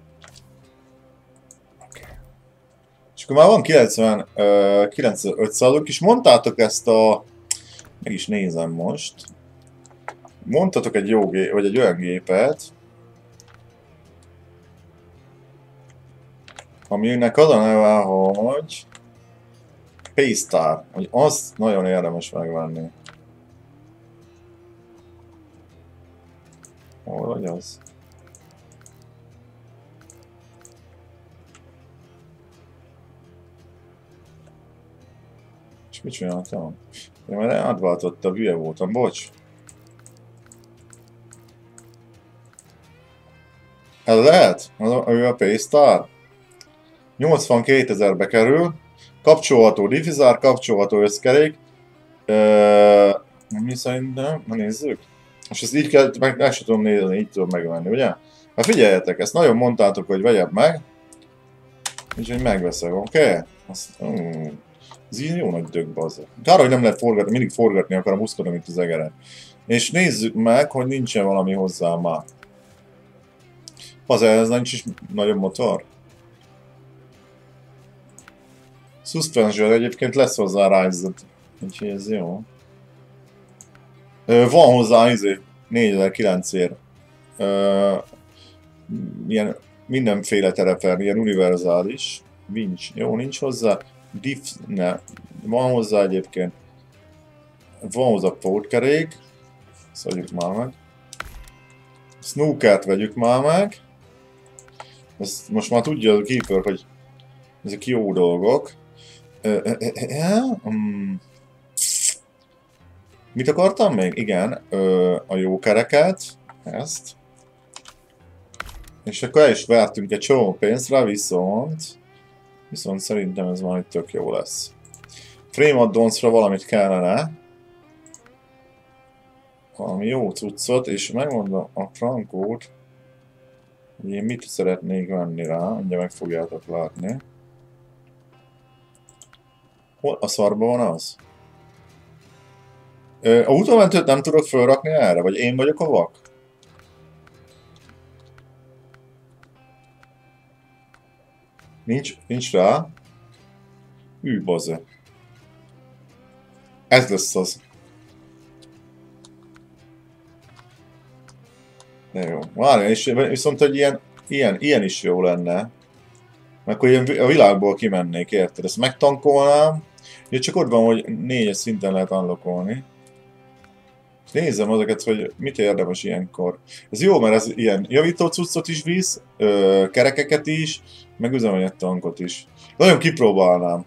Okay. És akkor már van kilencven, kilencvenöt százunk, és mondtátok ezt a... Meg is nézem most. Mondtatok egy jó gép, vagy egy olyan gépet, aminek az a neve, hogy Paystar, hogy azt nagyon érdemes megvenni. Hol vagy az? És mit csináltam? Én már átváltottam, hülye voltam, bocs. Ez lehet? Ő a Paystar? nyolcvankétezerbe kerül. Kapcsolható diffizár, kapcsolható összkerék. Ö, mi szerintem? Na nézzük. És ezt így kell, meg, meg sem tudom nézni, így tudom megvenni, ugye? Hát figyeljetek, ezt nagyon mondtátok, hogy vegyem meg. Úgyhogy megveszek, oké? Okay? Uh, ez így jó nagy dög, bazza. Kár, hogy nem lehet forgatni, mindig forgatni akarom, húzkodom itt az egeren. És nézzük meg, hogy nincsen valami hozzá már. Azért ez nincs is nagyobb motor. Suspension egyébként lesz hozzá Rise-ed. Úgyhogy ez jó. Ö, van hozzá izé, négyezer-kilencért. Ilyen mindenféle terepen, ilyen univerzális. Nincs. Jó, nincs hozzá. Diff, ne. Van hozzá egyébként. Van hozzá pótkerék. Ezt vegyük már meg. Snookert vegyük már meg. Ezt most már tudja a Keeper, hogy ezek jó dolgok. Uh, uh, uh, um. Mit akartam még? Igen, uh, a jó kereket. Ezt. És akkor el is vertünk egy csomó pénzre, viszont... Viszont szerintem ez majd tök jó lesz. Frame addonsra valamit kellene. Valami jó cuccot, és megmondom a frankót, hogy én mit szeretnék venni rá, ugye meg fogjátok látni. Hol a szarban van az? Ö, a útómentőt nem tudok felrakni erre, vagy én vagyok a vak? Nincs, nincs rá. Ű, baze. Ez lesz az. De jó. Várjál, és viszont egy ilyen, ilyen, ilyen is jó lenne. Mert akkor a világból kimennék, érted? Ezt megtankolnám. Ugye csak ott van, hogy négyes szinten lehet unlockolni. Nézzem azokat, hogy mit érdemes ilyenkor. Ez jó, mert ez ilyen javító cuccot is visz, ö, kerekeket is, meg üzemanyag tankot is. Nagyon kipróbálnám.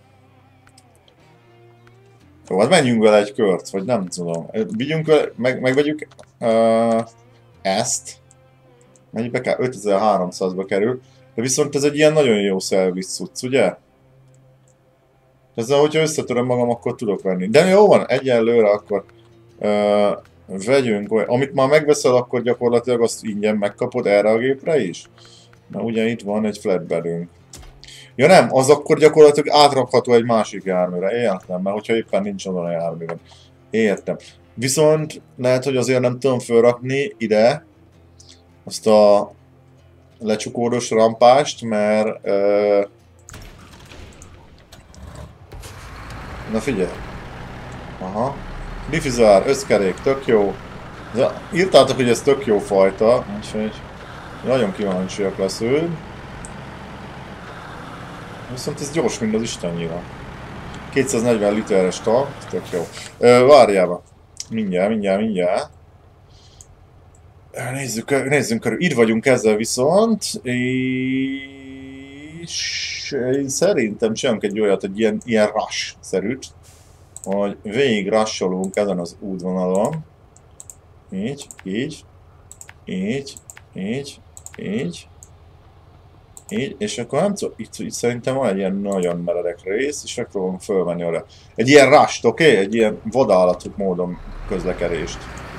Jó, hát menjünk vele egy kört, vagy nem tudom. Vigyünk vele, meg, megvegyük uh, ezt. Mennyibe kell? ötezer-háromszázba kerül. De viszont ez egy ilyen nagyon jó szerviz cucc, ugye? Ezzel, hogyha összetöröm magam, akkor tudok venni. De jó van, egyenlőre akkor uh, vegyünk olyan. Amit már megveszel, akkor gyakorlatilag azt ingyen megkapod erre a gépre is. Na ugye itt van egy flatbedünk. Ja nem, az akkor gyakorlatilag átrakható egy másik járműre. Értem, mert hogyha éppen nincs azon a járműben. Értem. Viszont lehet, hogy azért nem tudom felrakni ide azt a lecsukódos rampást, mert... Uh... Na figyelj. Aha. Diffizár, összkerék, tök jó. Írtátok, hogy ez tök jó fajta, úgyhogy nagyon kíváncsiak leszünk. Viszont ez gyors, mint az istennyira. kétszáznegyven literes tank, tök jó. Ö, várjál, mindjárt, mindjárt, mindjárt. Nézzük, nézzünk körül. Itt vagyunk ezzel viszont, és én szerintem csinálunk egy olyat, egy ilyen, ilyen rush-szerűt, hogy végig rusholunk ezen az útvonalon. Így, így, így, így, így, így, és akkor nem tudom, itt, itt szerintem van egy ilyen nagyon meredek rész, és megpróbálom fölvenni oda. Egy ilyen rush-t, oké? Okay? Egy ilyen vadállatú módon közlekedést.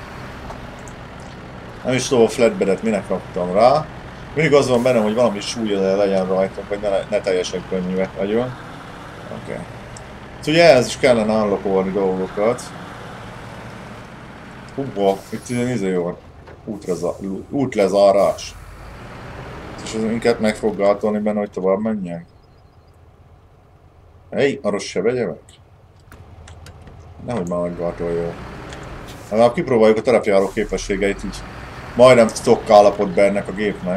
Nem is tudom a flatbedet minek raktam rá. Mindig az van bennem, hogy valami súlya legyen rajtunk, hogy ne, ne teljesen könnyűek vagyunk. Oké. Okay. Szóval ugye ehhez is kellene unlockolni dolgokat. Húba, itt izé jó, útlezárás. És az minket meg fog gátolni benne, hogy tovább menjen. Hey, arra se vegye meg? Nehogy már meggátolja. Hát kipróbáljuk a terepjáró képességeit, így majdnem stock állapot be ennek a gépnek.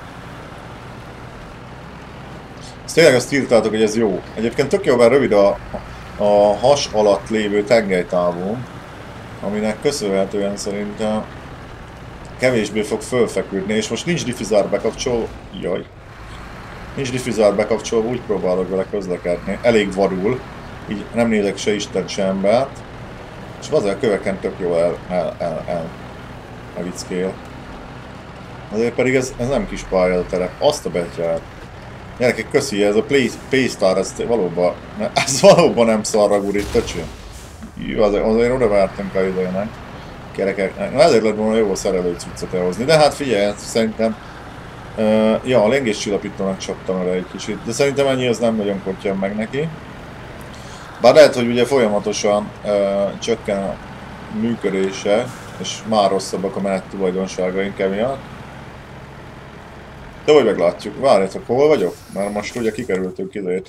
Ezt tényleg azt írtátok, hogy ez jó. Egyébként tök jó, mert rövid a, a has alatt lévő tengelytávú, aminek köszönhetően szerintem kevésbé fog fölfeküdni, és most nincs diffizár bekapcsolva. Jaj. Nincs diffizár bekapcsolva, úgy próbálok vele közlekedni. Elég vadul, így nem nézek se Isten, se embert. És azért a köveken tök jól el, el, el, el, elvickél. Azért pedig ez, ez nem kis pályaterep. Azt a betyár. Gyerekek, köszi, ez a Paystar, ez valóban, ez valóban nem szarra gurít, öcsém. Azért, azért oda vártunk a időnek. Kerekeknek. Na ezért lett volna jó szerelő cuccot elhozni. De hát figyelj, szerintem... Uh, ja, a lengéscsillapítónak csaptam el egy kicsit. De szerintem ennyi az nem nagyon kottyan meg neki. Bár lehet, hogy ugye folyamatosan uh, csökken a működése, és már rosszabbak a menet tulajdonságaink emiatt. De hogy meglátjuk. Várjátok, hol vagyok? Mert most ugye kikerültünk idejét.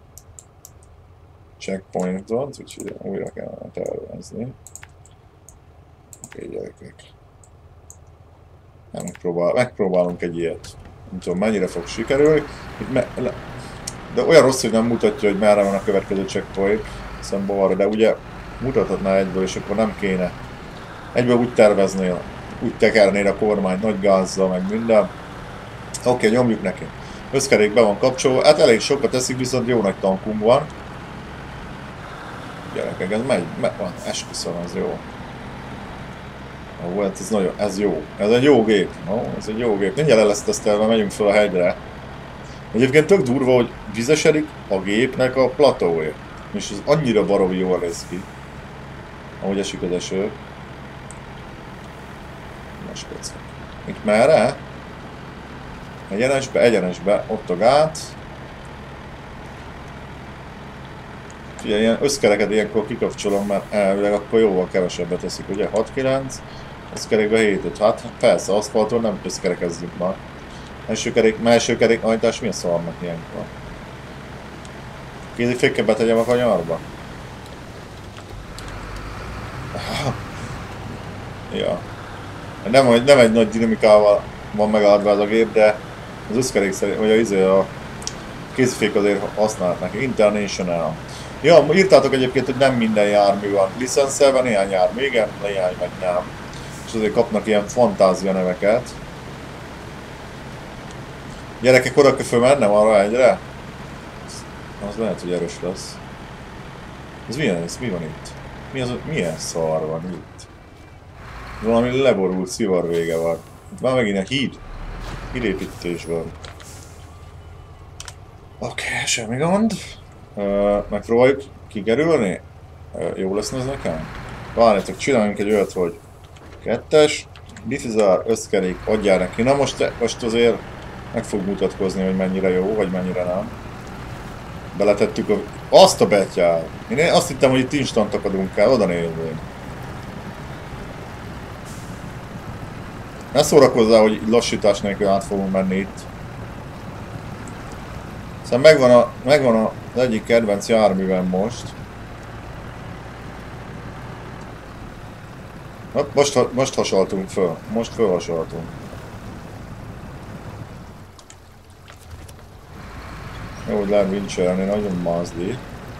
Checkpointot, úgyhogy újra kellene tervezni. Oké, okay, gyerekek. Megpróbál, megpróbálunk egy ilyet. Nem tudom, mennyire fog sikerülni. De olyan rossz, hogy nem mutatja, hogy merre van a következő checkpoint. Hiszen balra, de ugye mutathatná egyből, és akkor nem kéne. Egyből úgy terveznél, úgy tekernél a kormányt nagy gázzal, meg minden. Oké, okay, nyomjuk neki. Összkerék be van kapcsolva, hát elég sokat teszik, viszont jó nagy tankunk van. Gyerekek, ez megy, me van, esküszöm, ez jó. Ó, hát ez nagyon, ez jó. Ez egy jó gép. Ó, ez egy jó gép. Mindjárt le lesz tesztelve, megyünk fel a hegyre. Egyébként tök durva, hogy vizesedik a gépnek a platója. És ez annyira baromi jól lesz ki. Ahogy esik az eső. Most perc. Itt merre? Egyenesbe, egyenesbe, ott a gát. Figyelj, ilyen összkereket ilyenkor kikapcsolom, mert elvileg akkor jóval kevesebbet teszik, ugye? hat kilenc, összkerékbe hét öt. Hát persze, aszfalton nem összkerekezzünk már. Első kerék, első kerék hajtás mi a szarnak ilyenkor? Kézifékkel betegyem a kanyarba? Ja. Nem, nem egy nagy dinamikával van megadva ez a gép, de az összkerék szerint, vagy a, izé, a kézifék azért használt neki. International. Ja, írtátok egyébként, hogy nem minden jármű van licenszelve, néhány jármű, igen, néhány meg nem. És azért kapnak ilyen fantázia neveket. Gyerekek, oda kell föl mennem arra egyre? Az lehet, hogy erős lesz. Ez milyen ez? Mi van itt? Mi az, milyen szar van itt? Valami leborult szivar vége van. Itt van megint egy híd. Hídépítés van. Oké, okay, semmi gond. Uh, megpróbáljuk kikerülni. Uh, jó lesz ez nekem? Várjátok, csináljunk egy olyat, hogy kettes, diffuzár, összkerék, adjál neki. Na most, most azért meg fog mutatkozni, hogy mennyire jó, vagy mennyire nem. Beletettük a... azt a betyár! Én azt hittem, hogy itt instant akadunk el, oda nézzünk. Ne szórakozzál, hogy lassítás nélkül át fogunk menni itt. Szóval megvan, a, megvan az egyik kedvenc járművem most. Most, most hasaltunk föl. Most fölhasaltunk. Jó, hogy lehet vincselni, nagyon mazdi.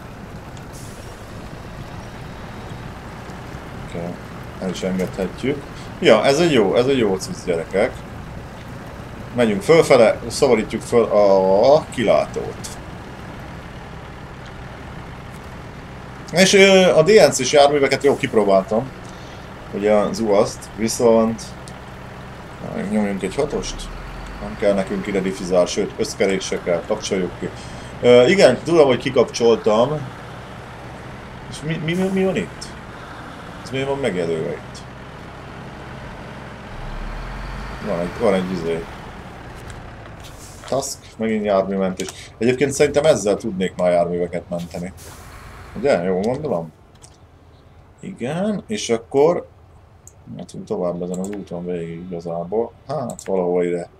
Oké, okay. El is engedhetjük. Ja, ez egy jó, ez egy jó cucc, gyerekek. Megyünk fölfele, szabadítjuk föl a kilátót. És a dé en cés járműveket jó kipróbáltam. Ugye az u á-t, viszont nyomjunk egy hatost. Nem kell nekünk ide diffuzál, sőt összkerék se kell, kapcsoljuk ki. Uh, igen, tudom, hogy kikapcsoltam. És mi, mi, mi, mi van itt? Ez miért van megjelölve itt? Van egy, van egy izé. Task, megint járműmentés. Egyébként szerintem ezzel tudnék már járműveket menteni. Ugye? Jól gondolom? Igen, és akkor... mehetünk tovább ezen az úton végig igazából. Hát, valahol ide.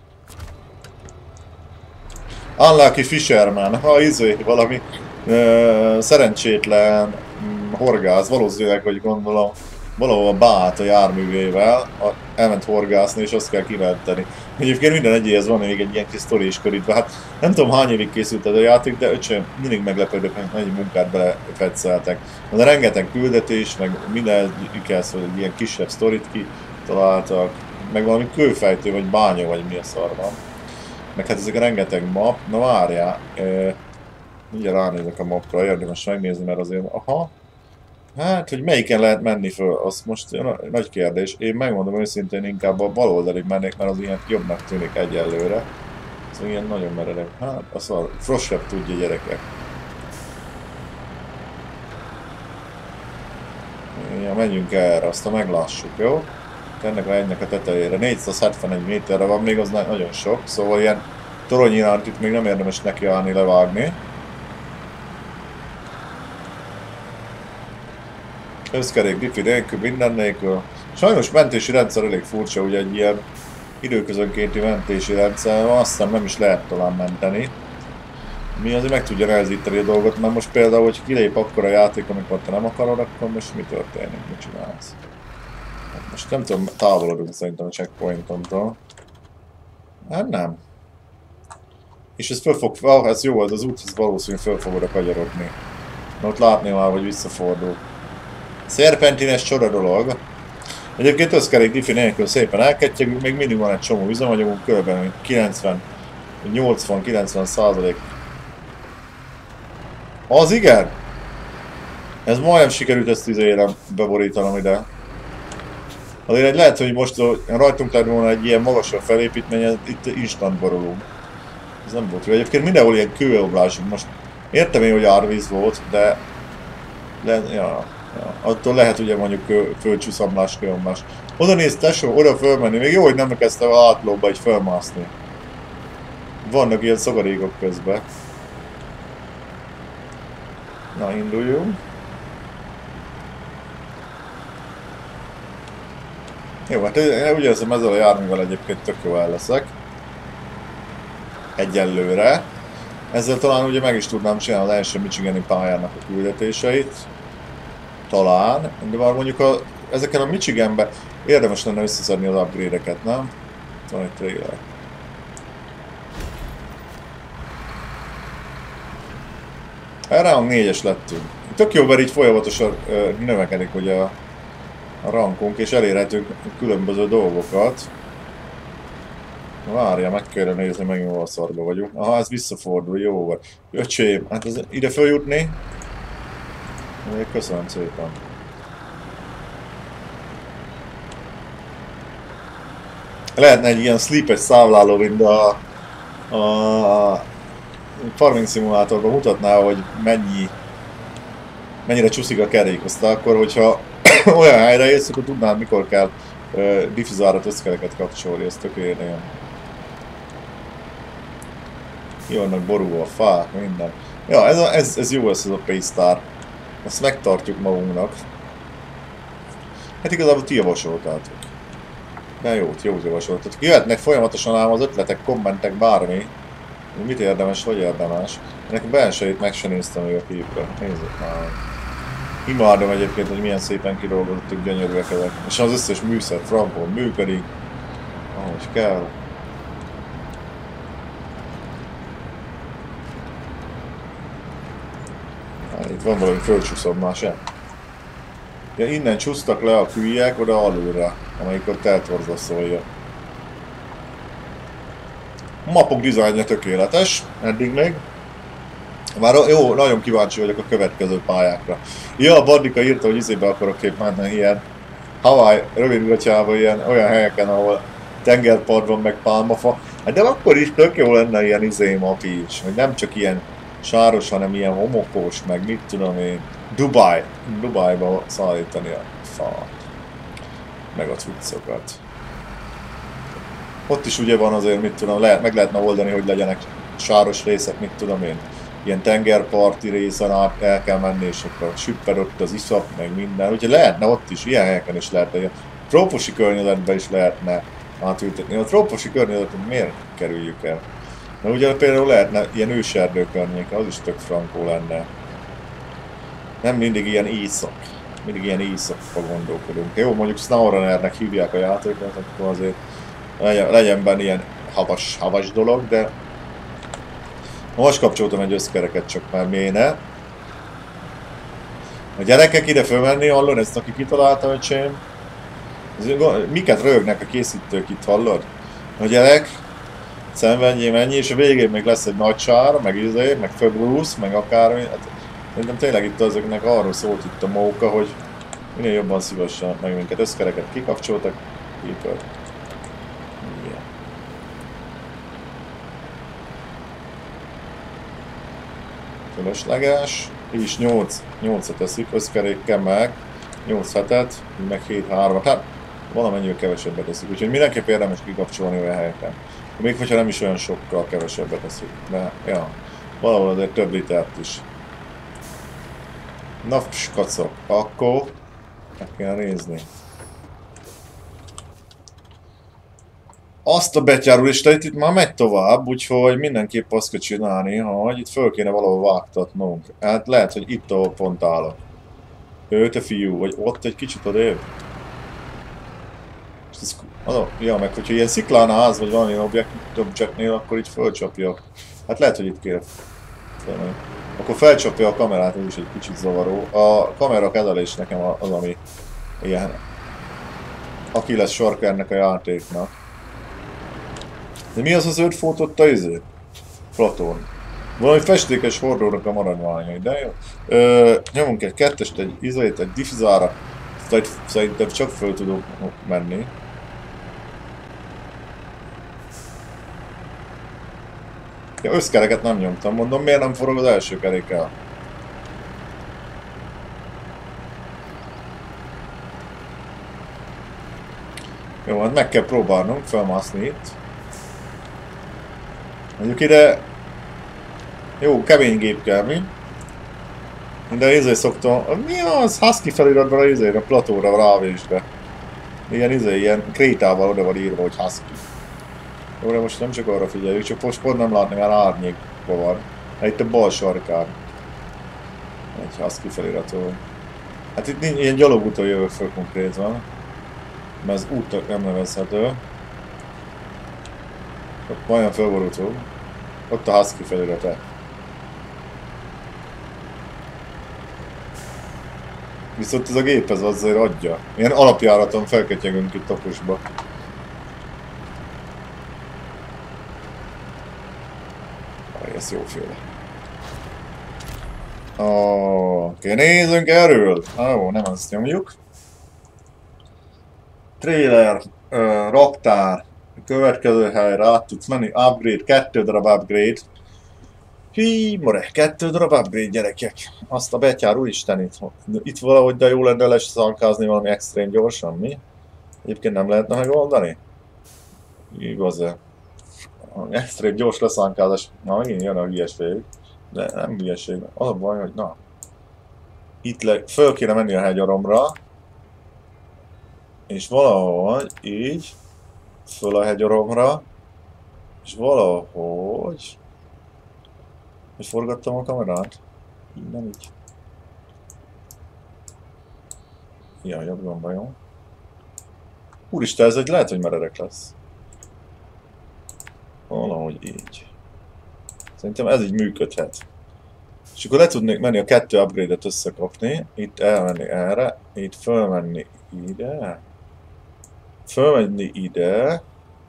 Unlucky Fisherman, ha izé, valami ö, szerencsétlen mm, horgász, valószínűleg, hogy gondolom, valahol beállt a járművével, a, elment horgászni, és azt kell kimenteni. Egyébként minden egyéhez van még egy ilyen kis sztori is körítve. Hát nem tudom hány évig készült ez a játék, de öcsém, mindig meglepődök, hogy mennyi munkát belefetszeltek. De rengeteg küldetés, meg minden ikesz, hogy egy ilyen kisebb sztorit kitaláltak, meg valami kőfejtő, vagy bánya, vagy mi a szar van. Meg hát ezek a rengeteg map. Na várjál, e, mindjárt ránézek a mapra, érdemes megnézni, mert azért, aha, Hát, hogy melyiken lehet menni föl, az most nagy kérdés. Én megmondom őszintén, inkább a bal oldalig mennék, mert az ilyen jobbnak tűnik egyelőre. Ez ilyen nagyon meredek. Hát, az a Frostep tudja, gyerekek. Ja, menjünk erre, aztán meglássuk, jó? Ennek a egynek a tetejére. négyszázhetvenegy méterre van, még az nagyon sok, szóval ilyen torony iránt itt még nem érdemes nekiállni, levágni. Összkerék, diffi nélkül, minden nélkül. Sajnos mentési rendszer elég furcsa, ugye egy ilyen időközönkénti mentési rendszer, aztán nem is lehet talán menteni. Mi azért meg tudja nehezíteni a dolgot, mert most például, hogy kilép akkor a játék, amikor te nem akarod, akkor most mi történik, mit csinálsz? Hát most nem tudom, távolodunk szerintem a checkpointontól. Hát nem. És ez föl fog, ah, ez jó, ez az út, ez valószínűleg föl fog oda kanyarodni. Na ott látni már, hogy visszafordul. Szerpentines csoda dolog. Egyébként összkerék diffi nélkül szépen elkettjegünk, még mindig van egy csomó üzemanyagunk, kb. kilencven, nyolcvan-kilencven százalék. Az igen? Ez majdnem sikerült ezt izére beborítanom ide. Azért lehet, hogy most rajtunk lett volna egy ilyen magasabb felépítmény, itt instant borulunk. Ez nem volt jó. Egyébként mindenhol ilyen kőoblásunk. Most értem én, hogy árvíz volt, de... de ja, ja. Attól lehet ugye mondjuk földcsúszamlás, kőomlás. Oda nézd, tesó, oda fölmenni. Még jó, hogy nem kezdtem a átlóba egy fölmászni. Vannak ilyen szagarékok közben. Na, induljunk. Jó, hát úgy érzem, ezzel a járművel egyébként tök jó el leszek. Egyelőre. Ezzel talán ugye meg is tudnám csinálni az első Michigani pályának a küldetéseit. Talán. De már mondjuk a, ezeken a Michiganben érdemes lenne összeszedni az upgrade-eket, nem? Van egy trailer. Round négyes lettünk. Tök jó, mert így folyamatosan ö, növekedik ugye a, a rankunk, és elérhetünk különböző dolgokat. Várja, meg kell nézni, megint hol szarba vagyunk. Aha, ez visszafordul, jó vagy. Öcsém, hát ez ide följutni? Köszönöm szépen. Lehetne egy ilyen sleepes számláló, mint a, a Farming Simulatorban mutatná, hogy mennyi, mennyire csúszik a kerék. Aztán akkor, hogyha olyan helyre érsz, akkor tudnám, mikor kell uh, diffuzárat, összkereket kapcsolni, ez tök érdekel. Jönnek borulva a fák, minden. Ja, ez, a, ez, ez jó, ez az a Paystar. Ezt megtartjuk magunknak. Hát igazából ti javasoltátok. De jót, jót javasoltatok. Jöhetnek folyamatosan ám az ötletek, kommentek, bármi. Mit érdemes, vagy érdemes. Ennek a belsejét meg sem néztem még a képre. Nézzük már. Imádom egyébként, hogy milyen szépen kidolgozottuk, gyönyörűek ezek. És az összes műszer frankon működik. Ahogy kell. Hát, itt van valami földcsúszobnás, e? Ja, innen csúsztak le a hülyek oda alulra, amelyik ott eltorzaszolja. A mapok dizájnja tökéletes, eddig még. Már jó, nagyon kíváncsi vagyok a következő pályákra. Ja, a Bandika írta, hogy izébe akarok épp menni ilyen Hawaii rövidgatjában, ilyen olyan helyeken, ahol tengerpart van, meg pálmafa. Hát de akkor is tök jó lenne ilyen izé mapi is, hogy nem csak ilyen sáros, hanem ilyen homokos, meg mit tudom én. Dubai, Dubaiba szállítani a fát, meg a cuccokat. Ott is ugye van azért, mit tudom, lehet, meg lehetne oldani, hogy legyenek sáros részek, mit tudom én. Ilyen tengerparti részen át el kell menni, és akkor süpped ott az iszap, meg minden. Úgyhogy lehetne ott is, ilyen helyeken is lehetne, ilyen trópusi környezetben is lehetne átültetni. A trópusi környezetet miért kerüljük el? Mert ugye például lehetne ilyen őserdő környéke, az is tök frankó lenne. Nem mindig ilyen éjszak. Mindig ilyen éjszakba gondolkodunk. Jó, mondjuk SnowRunnernek hívják a játékot, akkor azért legyen, legyen benne ilyen havas, havas dolog, de most kapcsoltam egy összkereket, csak már méne. A gyerekek ide fölmenni, hallod? Ezt aki kitalálta, öcsém. Miket röhögnek a készítők itt, hallod? A gyerek, szenvedjél, mennyi, és a végén még lesz egy nagy sár, meg izé, meg földbrusz, meg akármi. Hát Szerintem tényleg itt azoknak arról szólt itt a móka, hogy minél jobban szívassanak meg minket. Összkereket kikapcsoltak. Keeper. Yeah. Fölösleges. Így is nyolc, nyolcat teszik, összkerékkel meg. nyolc hetet, meg hét hármat. Hát valamennyivel kevesebbet teszik. Úgyhogy mindenképp érdemes kikapcsolni olyan helyeken. Még hogyha nem is olyan sokkal kevesebbet teszik. De ja, valahol azért több litert is. Na, skacok, akkor meg kell nézni. Azt a betyárulistát itt már megy tovább, úgyhogy mindenképp azt kell csinálni, hogy itt föl kéne valahol vágtatnunk. Hát lehet, hogy itt ahol pont állok. Ő, te fiú, vagy ott egy kicsit odébb. Ja, meg hogyha ilyen sziklán ház, vagy valami objekt, objectnél, akkor itt fölcsapja. Hát lehet, hogy itt kéne. Akkor felcsapja a kamerát, ez is egy kicsit zavaró. A kamera kezelés nekem az, ami ilyen aki lesz sarka ennek a játéknak. De mi az az öt fotót a izé? Platon. Valami festékes hordónak a maradványai, de jó. Ö, nyomunk egy kettest, egy izét, egy diffuzára. Szerintem csak föl tudok menni. Ja, összkereket nem nyomtam, mondom, miért nem forog az első kerékkel? Jó, hát meg kell próbálnunk felmászni itt. Mondjuk ide... Jó, kemény gép kell, mi? De izé szoktam... Mi az? Husky feliratban a izére, a platóra rávésbe. Ilyen izé, ilyen krétával oda van írva, hogy Husky. Jó, de most nem csak arra figyeljük, csak most pont nem látni, mert árnyékban van. Itt a bal sarkán. Egy Husky felirató. Hát itt ilyen gyalogúton jövök föl konkrétan. Mert az útnak nem nevezhető. Ott majdnem fölborultunk. Ott a Husky felirata. Viszont ez a gép ez azért adja. Ilyen alapjáraton felketyegünk itt okosba. Ez jóféle. Oké, nézzünk erről! Ó, nem azt nyomjuk. Trailer, uh, raktár, következő helyre át tudsz menni, upgrade, kettő darab upgrade. Hí, more, kettő darab upgrade, gyerekek. Azt a betyár, úristen itt. Itt valahogy, de jó lenne leszankázni valami extrém gyorsan, mi? Egyébként nem lehetne megoldani? Igaz-e? Extrém gyors leszankázás. Na, megint jön a hülyeség. De nem hülyeség. Az a baj, hogy na. Itt le, föl kéne menni a hegyaromra. És valahogy így. Föl a hegyaromra. És valahogy. Hogy forgattam a kamerát? Így nem így. Jaj, jobb van bajom. Úristen, ez egy lehet, hogy meredek lesz. Valahogy így. Szerintem ez így működhet. És akkor le tudnék menni a kettő upgrade-et összekapni. Itt elmenni erre. Itt fölmenni ide. Fölmenni ide.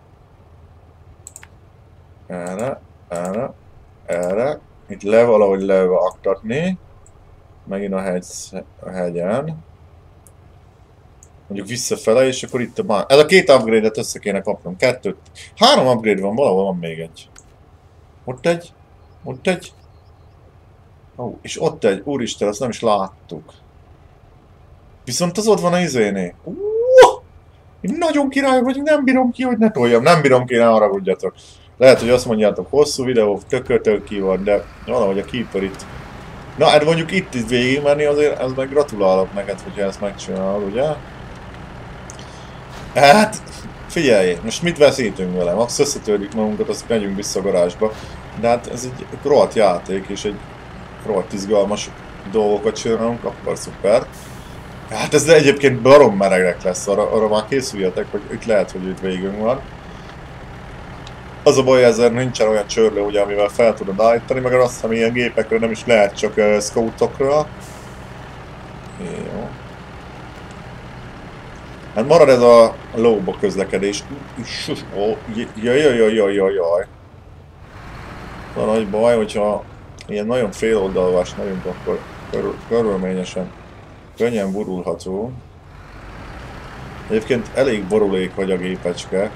Erre. Erre. Erre. Itt le valahogy levágtatni. Megint a, hegy, a hegyen. Mondjuk visszafele, és akkor itt a bán. Ez a két upgrade-et össze kéne kapnom. Kettőt. Három upgrade van, valahol van még egy. Ott egy. Ott egy. Ó, oh, és ott egy. Úristen, azt nem is láttuk. Viszont az ott van a izéné. Uh, nagyon király vagyok, nem bírom ki, hogy ne toljam. Nem bírom ki, ne haragudjatok. Lehet, hogy azt mondjátok, hosszú videó, tökötől ki van, de valahogy a Keeper itt. Na, hát mondjuk itt is végig menni, azért ez meg gratulálok neked, hogyha ezt megcsinálod, ugye? Hát, figyelj, most mit veszítünk vele? Max összetörjük magunkat, azt megyünk vissza a garázsba. De hát ez egy rohadt játék, és egy rohadt izgalmas dolgokat csinálunk, akkor szuper. Hát ez egyébként barom meregek lesz, arra, arra már készüljetek, hogy itt lehet, hogy itt végünk van. Az a baj, ezzel nincsen olyan csörlő, ugye, amivel fel tudod állítani, meg azt hiszem ilyen gépekre nem is lehet, csak uh, scoutokra. Jó. Hát marad ez a lóba közlekedés. Jaj, jaj, jaj, jaj, jaj, jaj. Az a nagy baj, hogyha ilyen nagyon féloldalvas, nagyon akkor körül, körülményesen könnyen burulható. Egyébként elég borulék vagy a gépecske.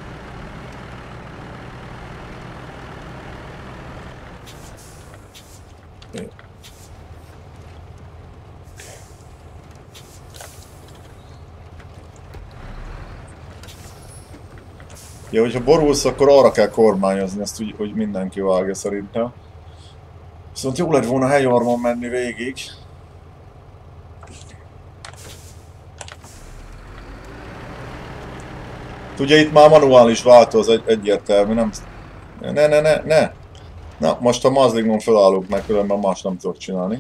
Ja, hogyha borulsz, akkor arra kell kormányozni, ezt úgy, hogy mindenki vágja szerintem. Viszont jó lett volna helyarmon menni végig. Ugye itt már manuális váltó az egy, egyértelmű, nem... Ne, ne, ne, ne! Na, most a Mazlignon felállunk meg, különben más nem tudok csinálni.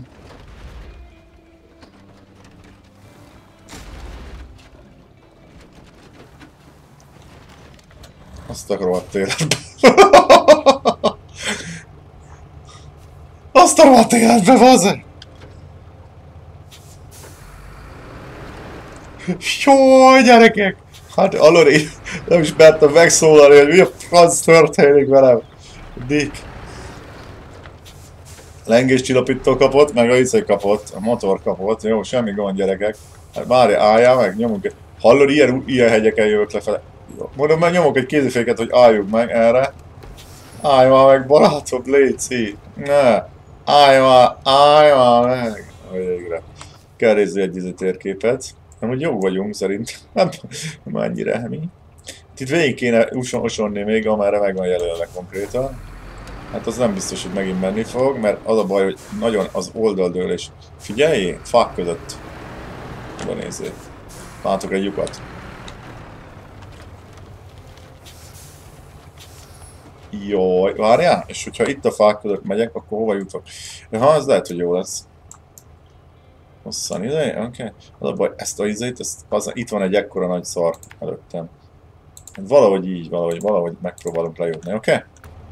Azt a rohadt életbe. Azt a rohadt életbe, bazd! Jó, gyerekek! Hát Alori, nem is mertem megszólalni, hogy mi a franc történik velem. Dick. Lengéscsillapító kapott, meg a izé kapott, a motor kapott. Jó, semmi gond, gyerekek. Hát várja, álljál meg, nyomunk egy... Hallod, ilyen, ilyen hegyeken jövök lefele. Mondom, meg nyomok egy kéziféket, hogy álljunk meg erre. Állj már meg, barátom, léci. Ne. Állj már, állj már meg. Végre. Kell nézni egy izé térképet. Nem, hogy jó vagyunk szerint. Nem, nem annyira mi. Itt végig kéne usonni még, amerre meg van jelölve konkrétan. Hát az nem biztos, hogy megint menni fog, mert az a baj, hogy nagyon az oldaldőlés. Figyelj, fák között. Oda nézzék. Látok egy lyukat. Jaj, várjál? És hogyha itt a fák között megyek, akkor hova jutok? Ha, ez lehet, hogy jó lesz. Hosszan ide, oké. Okay. Az a baj, ezt a izét, ezt, az, itt van egy ekkora nagy szar előttem. Valahogy így, valahogy, valahogy megpróbálunk lejutni, oké? Okay?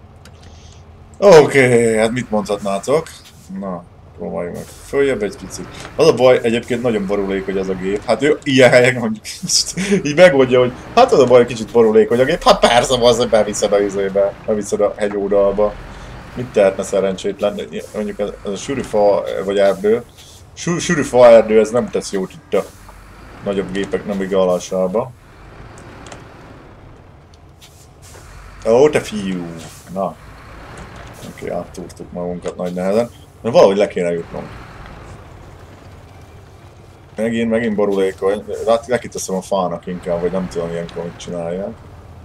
Oké, okay, hát mit mondhatnátok? Na, próbáljuk meg följebb egy picit. Az a baj, egyébként nagyon borulékony az a gép. Hát ő ilyen helyen mondjuk így megoldja, hogy hát az a baj, kicsit borulékony a gép. Hát persze, az, beviszed a izébe, beviszed a hegyoldalba. Mit tehetne szerencsétlen? Mondjuk ez, ez a sűrű fa vagy erdő. Sű, sűrű fa erdő, ez nem tesz jót itt a nagyobb gépek nem igalásába. Ó, te fiú! Na. Oké, okay, áttúrtuk magunkat nagy nehezen. De valahogy le kéne jutnunk. Megint, megint borulékony. Neki teszem a fának inkább, vagy nem tudom ilyenkor mit csinálják.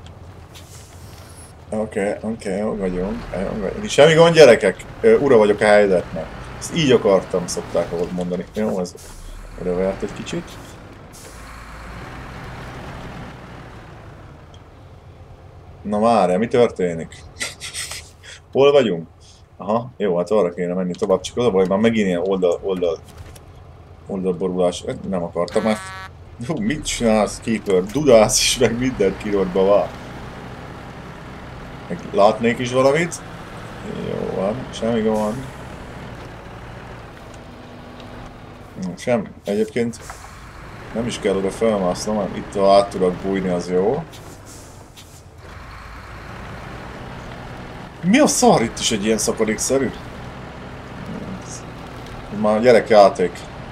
Oké, okay, oké, okay, vagyunk. Semmi gond, gyerekek! Ura vagyok a helyzetnek. Ezt így akartam, szokták ahhoz mondani. Jó, ez odavert egy kicsit. Na várjál, mi történik? Hol vagyunk? Aha, jó, hát arra kéne menni tovább, csak az a baj, már megint ilyen oldal, oldal, oldalborulás. Nem akartam már. Hú, mit csinálsz, Keeper? Dudász is, meg mindent kirodba vár. Meg látnék is valamit? Jó van, semmi gond. Sem, egyébként nem is kell oda felmásznom, hanem itt ha át tudok bújni, az jó. Mi a szar itt is egy ilyen szapadékszerű? Már gyerekjáték.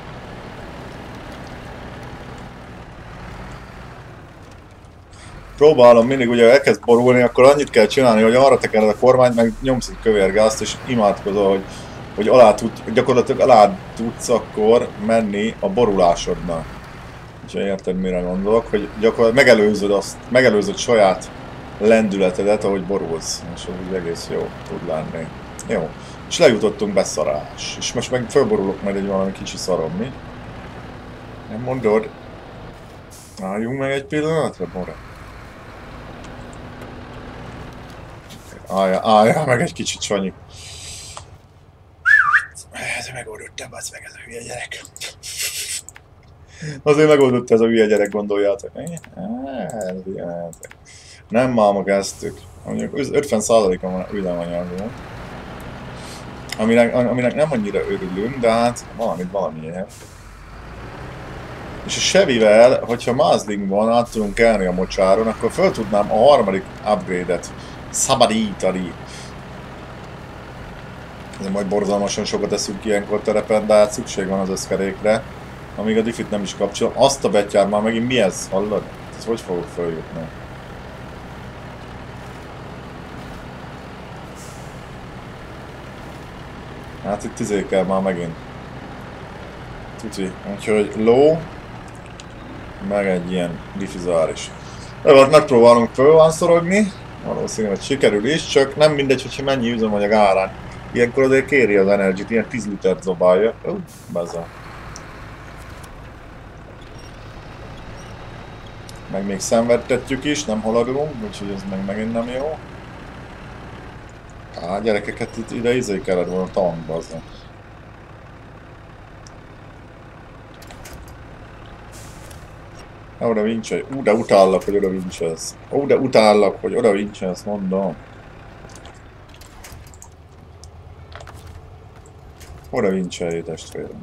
Próbálom mindig, ugye elkezd borulni, akkor annyit kell csinálni, hogy arra tekered a kormányt, meg nyomsz egy kövérgázt, és imádkozol, hogy, hogy alá tud, gyakorlatilag alá tudsz akkor menni a borulásodnak. Úgyhogy érted, mire gondolok, hogy gyakorlatilag megelőzöd azt, megelőzöd saját lendületedet, ahogy borulsz. És az úgy egész jó tud lenni. Jó. És lejutottunk, beszarás. És most meg fölborulok majd egy valami kicsi szarom, mi? Nem mondod? Álljunk meg egy pillanatra, Bora. Álljál, álljál meg egy kicsit, Sanyi. Ez megoldottam, az meg ez a hülye gyerek. Azért megoldott ez a hülye gyerek, gondoljátok. Nem máma kezdtük. Mondjuk ötven százaléka van üzemanyagunk. Aminek, aminek nem annyira örülünk, de hát valamit valamilyen. És a Chevy-vel, hogyha Mazlingban át tudunk kelni a mocsáron, akkor föl tudnám a harmadik upgrade-et szabadítani. De majd borzalmasan sokat eszünk ilyenkor terepen, de hát szükség van az összkerékre. Amíg a diffit nem is kapcsolom. Azt a betyár már megint mi ez? Hallod? Ez hogy fogok följutni? Hát itt izé kell már megint. Tuti. Úgyhogy low. Meg egy ilyen diffizár is. De most megpróbálunk fölvánszorogni. Valószínűleg sikerül is, csak nem mindegy, hogy mennyi üzemanyag árán. Ilyenkor azért kéri az energit, ilyen tíz litert zobálja. Ó, uh, bezzel. Meg még szenvedtetjük is, nem haladunk, úgyhogy ez meg megint nem jó. Á, gyerekeket itt ide izé kellett volna tankba azzal. Oda vincselj. Ú, de utállak, hogy oda vincselsz. Ó, de utállak, hogy oda vincselsz, mondom. Oda vincselj, testvérem.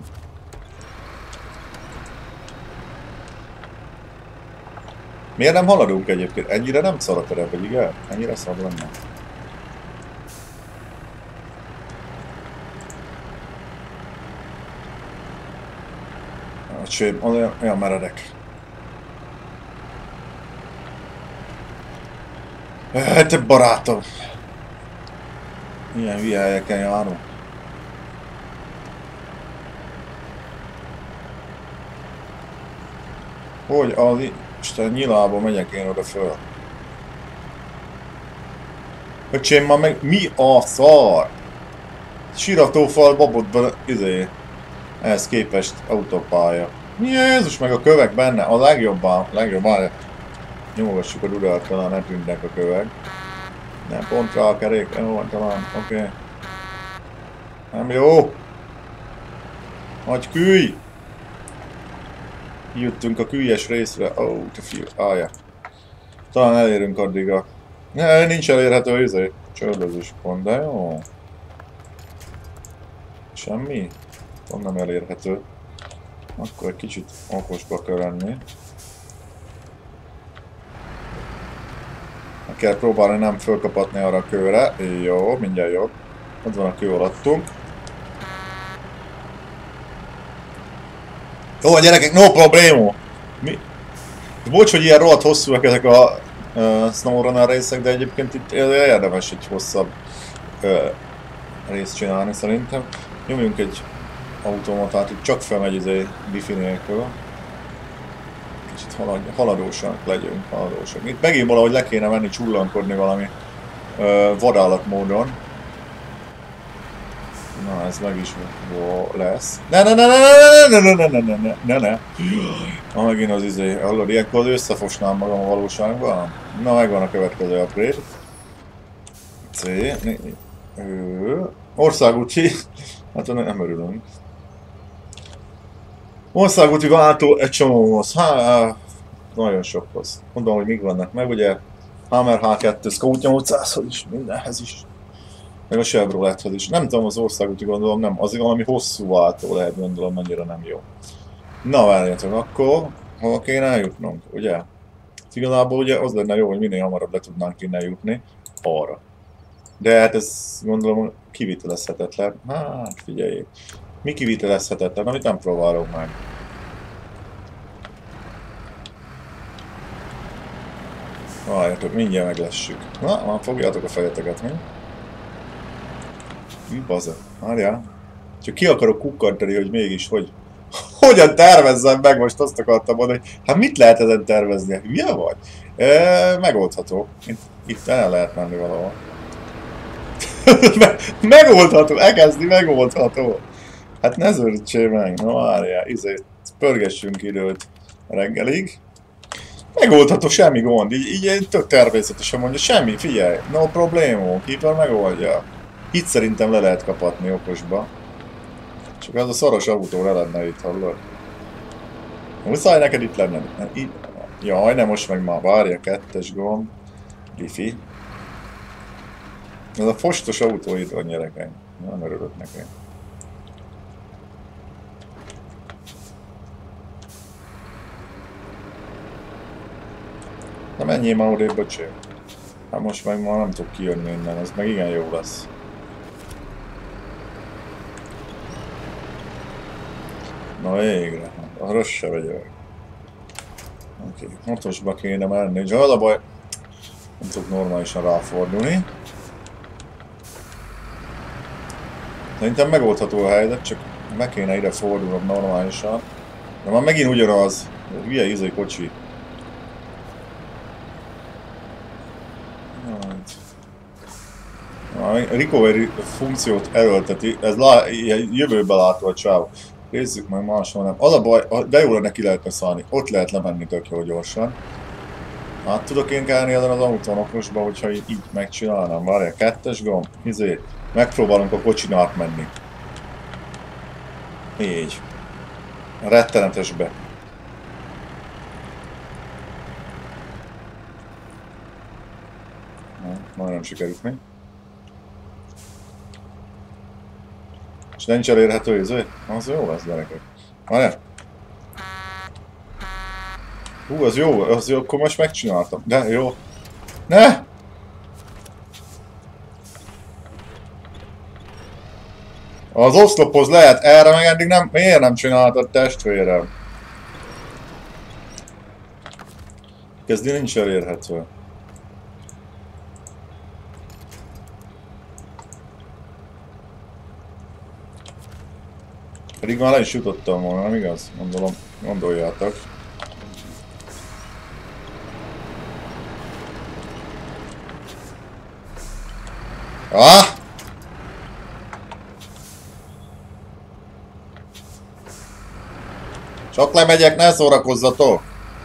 Miért nem haladunk egyébként? Ennyire nem szar a terep, vagy igen? Ennyire szar lenne? Öcsém, olyan, olyan meredek. Te barátom! Milyen hülye helyeken járunk. Hogy az Isten nyilába megyek én oda föl. Öcsém, már meg mi a szar? Siratófal babotban izé. Ehhez képest autópálya. Jézus, meg a kövek benne, a legjobban, legjobban. Nyomogassuk a dudát, talán ne tűnnek a kövek. Nem, pont rá a kerék, jó van talán, oké. Okay. Nem jó. Nagy külj! Jöttünk a külyes részre. Ó, oh, te fiú, állja. Talán elérünk addig a... Ne, nincs elérhető izé. Csördözős pont, de jó. Semmi? Pont nem elérhető. Akkor egy kicsit okosba kell lenni. Meg kell próbálni nem fölkapatni arra a kőre. Jó, mindjárt jobb. Ott van a kő alattunk. Jó, gyerekek, no problémo! Mi? Bocs, hogy ilyen rohadt hosszúak ezek a uh, SnowRunner részek, de egyébként itt érdemes egy hosszabb uh, részt csinálni szerintem. Nyomjunk egy automatát, itt csak felmegy izé diffi nélkül. Kicsit halad, haladósak legyünk, haladósak. Itt megint valahogy le kéne menni csullankodni valami uh, vadállatmódon. Na, ez meg is lesz. Ne, ne, ne, ne, ne, ne, ne, ne, ne, ne, ne, ne. Na, megint az izé, hallod, ilyenkor összefosnám magam a valóságban. Na, megvan a következő upgrade. C, országúti, hát nem örülünk. Országúti váltó egy csomóhoz, hát nagyon sokhoz. Mondom, hogy mik vannak meg, ugye Hammer há kettő Scout nyolcszázhoz is, mindenhez is. Meg a Chevrolethez is. Nem tudom, az országúti gondolom nem, azért valami hosszú váltó lehet, gondolom, mennyire nem jó. Na várjátok, akkor hova kéne eljutnunk, ugye? Igazából ugye az lenne jó, hogy minél hamarabb le tudnánk innen jutni arra. De hát ez gondolom kivitelezhetetlen. Hát figyeljék. Mi kivitelezhetetlen, amit nem próbálok meg. Várjátok, mindjárt meglessük. Na, már fogjátok a fejeteket, mi? Mi baza? Várjál. Csak ki akarok kukkantani, hogy mégis, hogy... Hogyan tervezzem meg, most azt akartam mondani, hogy hát mit lehet ezen tervezni? Hülye vagy? E, megoldható. Itt, itt el lehet menni valahol. Megoldható, elkezdi megoldható. Hát ne zöldsél meg, na várjál, izé, pörgessünk időt reggelig. Megoldható, semmi gond, így, így tök természetesen mondja, semmi, figyelj, no problémó, Keeper megoldja. Itt szerintem le lehet kapatni okosba. Csak az a szaros autó le lenne itt, hallod? Muszáj neked itt lenne. Itt. Jaj, nem most meg már várja, kettes gomb. Diffi. Ez a fostos autó itt van, gyerekeim. Nem örülök neki. Na menjél már odébb, böcsém. Hát most meg már nem tudok kijönni innen, ez meg igen jó lesz. Na végre, arra se vagyok. Oké, okay. Hatosba kéne menni, és az a baj, nem tudok normálisan ráfordulni. Szerintem megoldható a helyzet, csak meg kéne ide fordulnom normálisan. De már megint ugyanaz, hülye izé kocsi. A recovery funkciót erőlteti, ez lá, jövőbe látó a csáv. Nézzük meg máshol nem. Az a baj, de jó lenne ki lehetne szállni. Ott lehet lemenni tök jó gyorsan. Hát tudok én kelni ezen az autónokosba, hogyha így megcsinálnám. Várjál, kettes gomb, izé. Megpróbálunk a kocsin átmenni. Így. Rettenetesbe. Majdnem sikerült mi? És nincs elérhető izé? Az jó lesz, gyerekek. Várjál! Hú, az jó, az jó, akkor most megcsináltam. De jó. Ne! Az oszlophoz lehet, erre meg eddig nem, miért nem csináltad, testvérem? Kezdi nincs elérhető. Pedig már le is jutottam volna, nem igaz? Gondolom, gondoljátok. Ah! Csak lemegyek, ne szórakozzatok!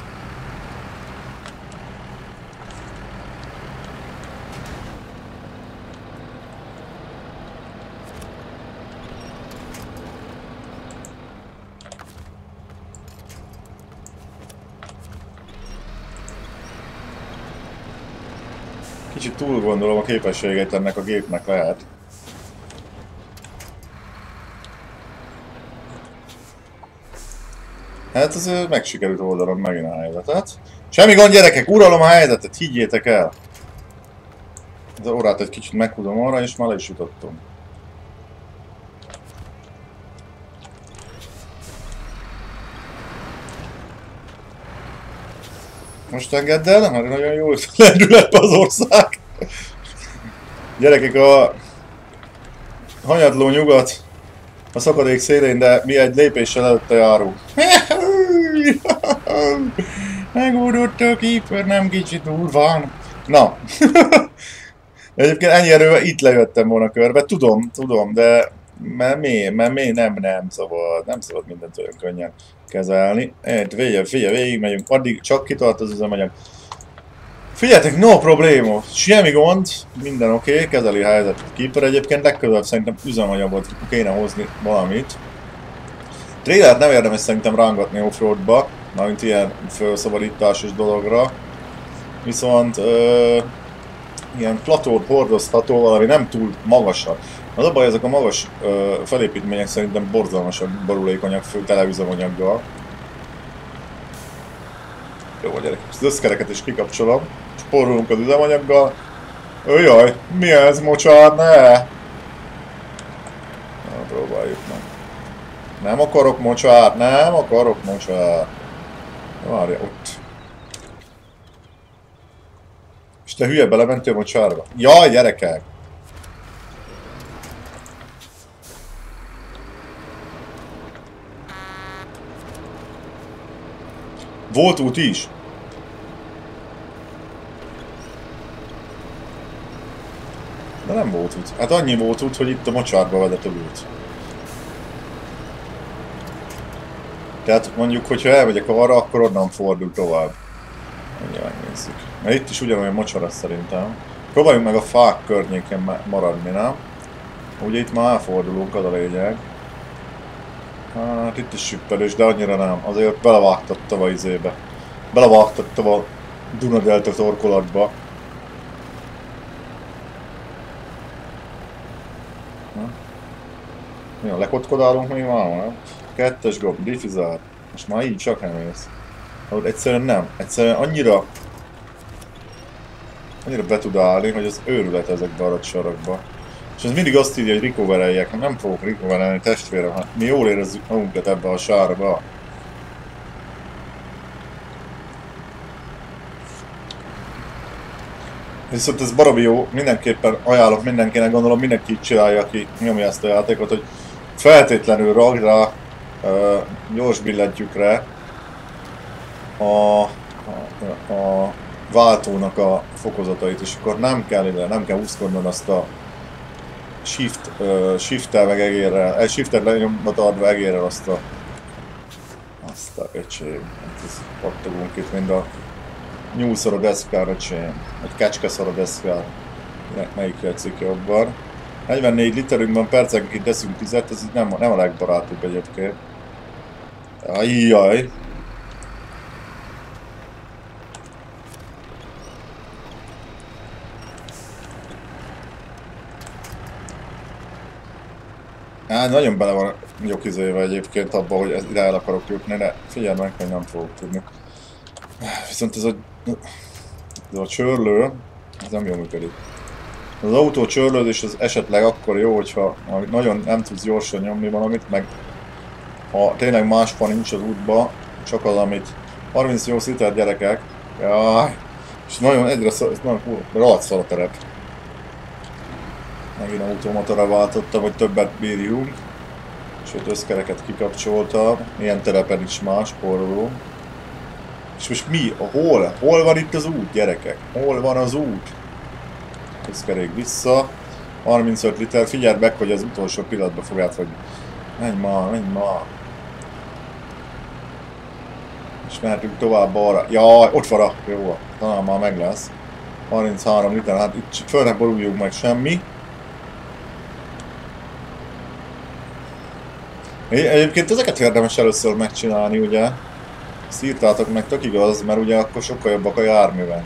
Kicsit túl gondolom a képességét ennek a gépnek lehet. Hát ez meg sikerült oldanom megint a helyzetet. Semmi gond, gyerekek, uralom a helyzetet, higgyétek el! Az órát egy kicsit meghúzom arra, és már le is jutottunk. Most engedd el, mert nagyon jól lendület az ország. Gyerekek, a hanyatló nyugat a szakadék szélén, de mi egy lépéssel előtte járunk. Megúrott a Keeper, nem kicsit durván. Na. Egyébként ennyi erővel itt lejöttem volna körbe, tudom, tudom, de mert miért, mert miért nem, nem szabad, nem szabad mindent olyan könnyen kezelni. Egy, figyelj, figyelj, végig megyünk, addig csak kitart az üzemanyag. Figyeljetek, no probléma, semmi gond, minden oké, okay, kezeli a helyzetet Keeper, egyébként legközelebb szerintem üzemanyagot kéne hozni valamit. Trailert nem érdemes szerintem rángatni offroadba, mármint ilyen felszabadításos dologra, viszont ö, ilyen platót hordozható, valami nem túl magasak. Az a baj, ezek a magas ö, felépítmények szerintem borzalmasak borulékonyak fő teleüzemanyaggal. Jó, gyerek, az összkereket is kikapcsolom, spórolunk az üzemanyaggal. Jaj, mi ez, mocsár, ne! Na, próbáljuk meg. Nem akarok mocsár, nem akarok mocsár. Várja, ott. És te hülye, belementél mocsárba? Jaj, gyerekek! Volt út is. De nem volt út. Hát annyi volt út, hogy itt a mocsárba vezető út. Tehát mondjuk, hogyha elmegyek arra, akkor onnan fordul tovább. Mindjárt megnézzük. Mert itt is ugyanolyan mocsara szerintem. Próbáljunk meg a fák környéken maradni, nem? Ugye itt már elfordulunk, az a lényeg. Hát itt is süppelős, de annyira nem. Azért belevágtattam a izébe. Belevágtattam a Duna-delta torkolatba. Mi a lekotkodálunk még már, nem? Kettes gomb, diffizál. Most már így csak nem ész. Ahogy egyszerűen nem. Egyszerűen annyira... Annyira be tud állni, hogy az őrület ezekbe a sarokba. És ez mindig azt írja, hogy recovereljek. Nem fogok recoverelni, testvérem. Hát mi jól érezzük magunkat ebbe a sárba. Viszont ez baromi jó, mindenképpen ajánlok mindenkinek, gondolom mindenki csinálja, aki nyomja ezt a játékot, hogy feltétlenül ragd rá uh, gyors billentyűkre a, a, a váltónak a fokozatait, és akkor nem kell ide, nem kell húzkodnod azt a shift, uh, shift-tel meg egérrel, egy shiftet lenyomva adva egérrel azt a azt a öcsém, ez pattogunk itt mind a nyúlszor a deszkára öcsém, vagy kecskeszor a deszkára, melyik játszik jobban. negyvennégy literünkben percenként teszünk tizet, ez nem, nem a legbarátóbb egyébként. Ajjaj! Hát nagyon bele van jogizéve egyébként abba, hogy ide el akarok jutni, de figyelj meg, hogy nem fogok tudni. Viszont ez a, ez a csörlő, ez nem jól működik. Az autó csörlődés az esetleg akkor jó, hogyha nagyon nem tudsz gyorsan nyomni valamit, meg ha tényleg más van nincs az útba, csak az, amit harmincnyolc liter gyerekek, jaj, és nagyon egyre szar, nagyon rohadt szar a terep. Megint automatára váltottam, hogy többet bírjunk. Sőt, összkereket kikapcsoltam. Ilyen terepen is más, porró. És most mi? A hol? Hol van itt az út, gyerekek? Hol van az út? Összkerék vissza. harmincöt liter. Figyeld meg, hogy az utolsó pillanatban fog átfagyni. Menj ma, menj ma. És mehetünk tovább arra. Jaj, ott van a... Jó, talán már meg lesz. harminchárom liter. Hát itt föl ne boruljunk meg semmi. Egyébként ezeket érdemes először megcsinálni, ugye? Ezt írtátok meg, tök igaz, mert ugye akkor sokkal jobbak a járművek.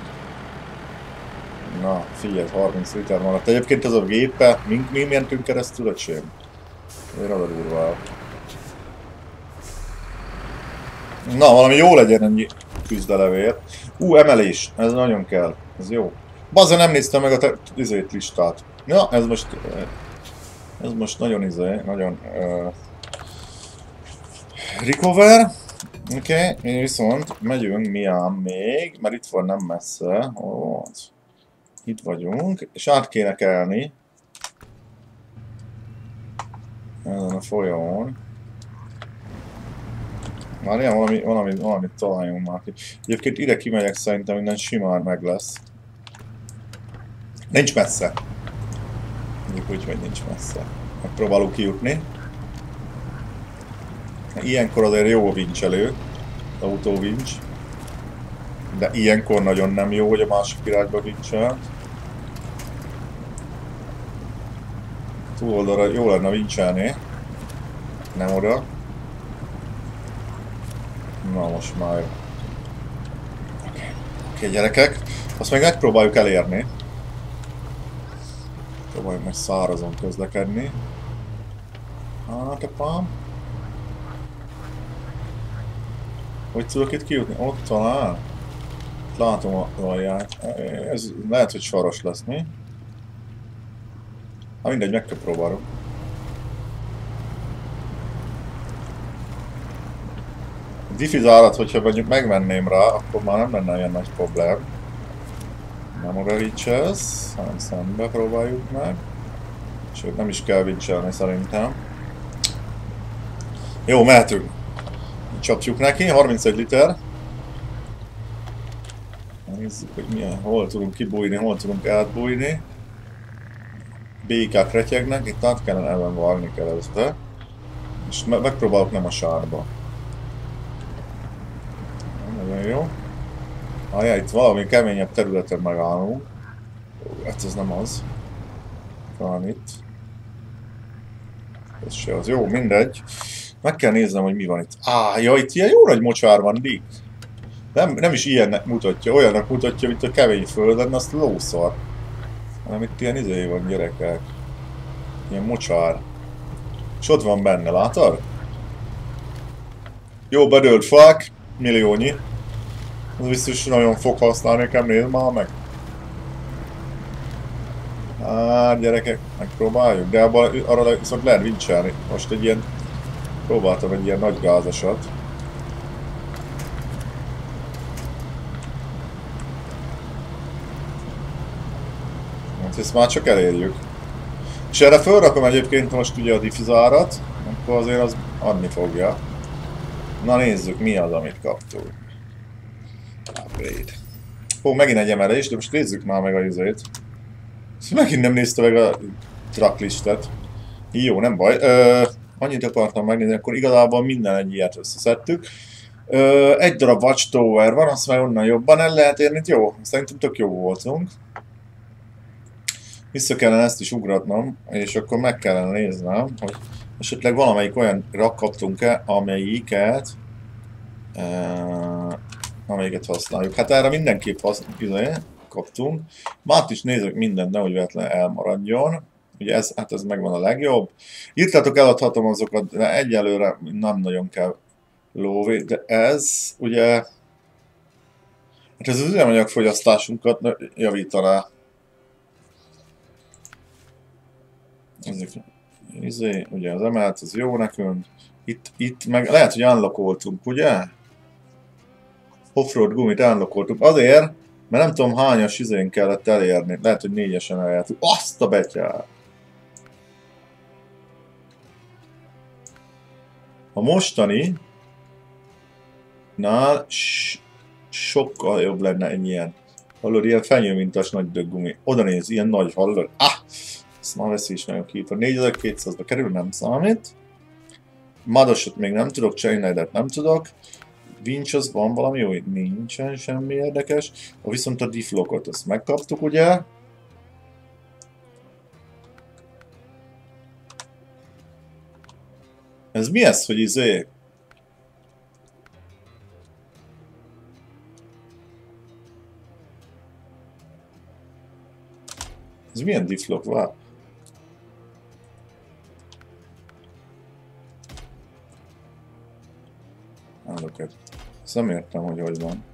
Na, figyelj, harminc liter maradt. Egyébként ez a gépe, mi, mi mentünk keresztül, öcsém? Én oda durvál. Na, valami jó legyen ennyi küzdelevér. Ú, emelés, ez nagyon kell, ez jó. Bazzá, nem néztem meg a te izét listát. Ja, ez most... Ez most nagyon izé, nagyon... Uh, recover. Oké, okay. Viszont megyünk miám még, mert itt van nem messze. Oh, itt vagyunk, és át kéne kelni. Ezen a folyón. Már ilyen valami, valami, valamit találjunk már ki. Egyébként ide kimegyek, szerintem minden simán meg lesz. Nincs messze. Mondjuk úgy, hogy nincs messze. Megpróbálunk kijutni. Ilyenkor azért jó a vincselő, autóvincs. De ilyenkor nagyon nem jó, hogy a másik irányba vincsel. Túloldalra jó lenne vincselni. Nem oda. Na most már jó. Oké, okay. okay, gyerekek. Azt még megpróbáljuk elérni. Próbáljuk meg szárazon közlekedni. Hát, apám. Hogy tudok itt kijutni? Ott talán. Látom a alját. Ez lehet, hogy saros lesz, mi? Hát mindegy, meg kell próbálom. Diffizálat, hogyha mondjuk megvenném rá, akkor már nem lenne ilyen nagy problém. Nem oda vincselsz, hanem szembe próbáljuk meg. Sőt, nem is kell vincselni szerintem. Jó, mehetünk. Csapjuk neki, harmincegy liter. Nézzük, hogy milyen, hol tudunk kibújni, hol tudunk átbújni. Békák retyegnek, itt át kellene ebben vágni keresztbe. És me megpróbálok nem a sárba. Nagyon jó. Ajaj, itt valami keményebb területen megállunk. Hát ez nem az. Talán itt. Ez se az. Jó, mindegy. Meg kell néznem, hogy mi van itt. Á, ja, itt ilyen jó nagy mocsár van, Dick. Nem, nem is ilyennek mutatja, olyannak mutatja, mint a kemény földön, azt lószar. Hanem itt ilyen izé van, gyerekek. Ilyen mocsár. És ott van benne, látod? Jó bedőlt fák, milliónyi. Az biztos nagyon fog használni, nekem nézd már meg. Á, gyerekek, megpróbáljuk, de abban, arra viszont lehet vincselni. Most egy ilyen, próbáltam egy ilyen nagy gázasat. Hát ezt már csak elérjük. És erre felrakom egyébként most ugye a diffuzárat, akkor azért az adni fogja. Na nézzük, mi az, amit kaptunk. Upgrade. Ó, megint egy emelés, de most nézzük már meg a izét. Megint nem nézte meg a tracklistát. Jó, nem baj. Ö, annyit akartam megnézni, akkor igazából minden egy ilyet összeszedtük. Ö, egy darab Watchtower van, azt már onnan jobban el lehet érni. Jó, szerintem tök jó voltunk. Vissza kellene ezt is ugratnom, és akkor meg kellene néznem, hogy esetleg valamelyik olyan rak kaptunk-e, amelyiket uh, amelyiket használjuk. Hát erre mindenképp használjuk, kaptunk. Mát is nézzük mindent, nehogy véletlenül elmaradjon. Ugye ez, hát ez megvan a legjobb. Írtátok, eladhatom azokat, de egyelőre nem nagyon kell lóvé, de ez ugye hát ez az üzemanyagfogyasztásunkat javítaná. Ezek, izé, ugye az emelt, az jó nekünk. Itt, itt meg lehet, hogy unlockoltunk, ugye? Offroad gumit unlockoltunk. Azért, mert nem tudom hányas izén kellett elérni. Lehet, hogy négyesen elértük. Azt a betyár! A mostani nál sokkal jobb lenne egy ilyen. Hallod, ilyen fenyőmintas nagy döggumi. Oda néz, ilyen nagy, hallod? Ah! Ezt már veszi is nagyon kiírt. négyezer-kétszázba kerül, nem számít. Madosot még nem tudok, Chainlider-t nem tudok. Winch az van valami jó, itt nincsen semmi érdekes. A viszont a Difflockot azt megkaptuk, ugye? Ez mi ez, hogy izé? Ez milyen Difflock van? Állóket. Ezt nem értem, hogy hogy van.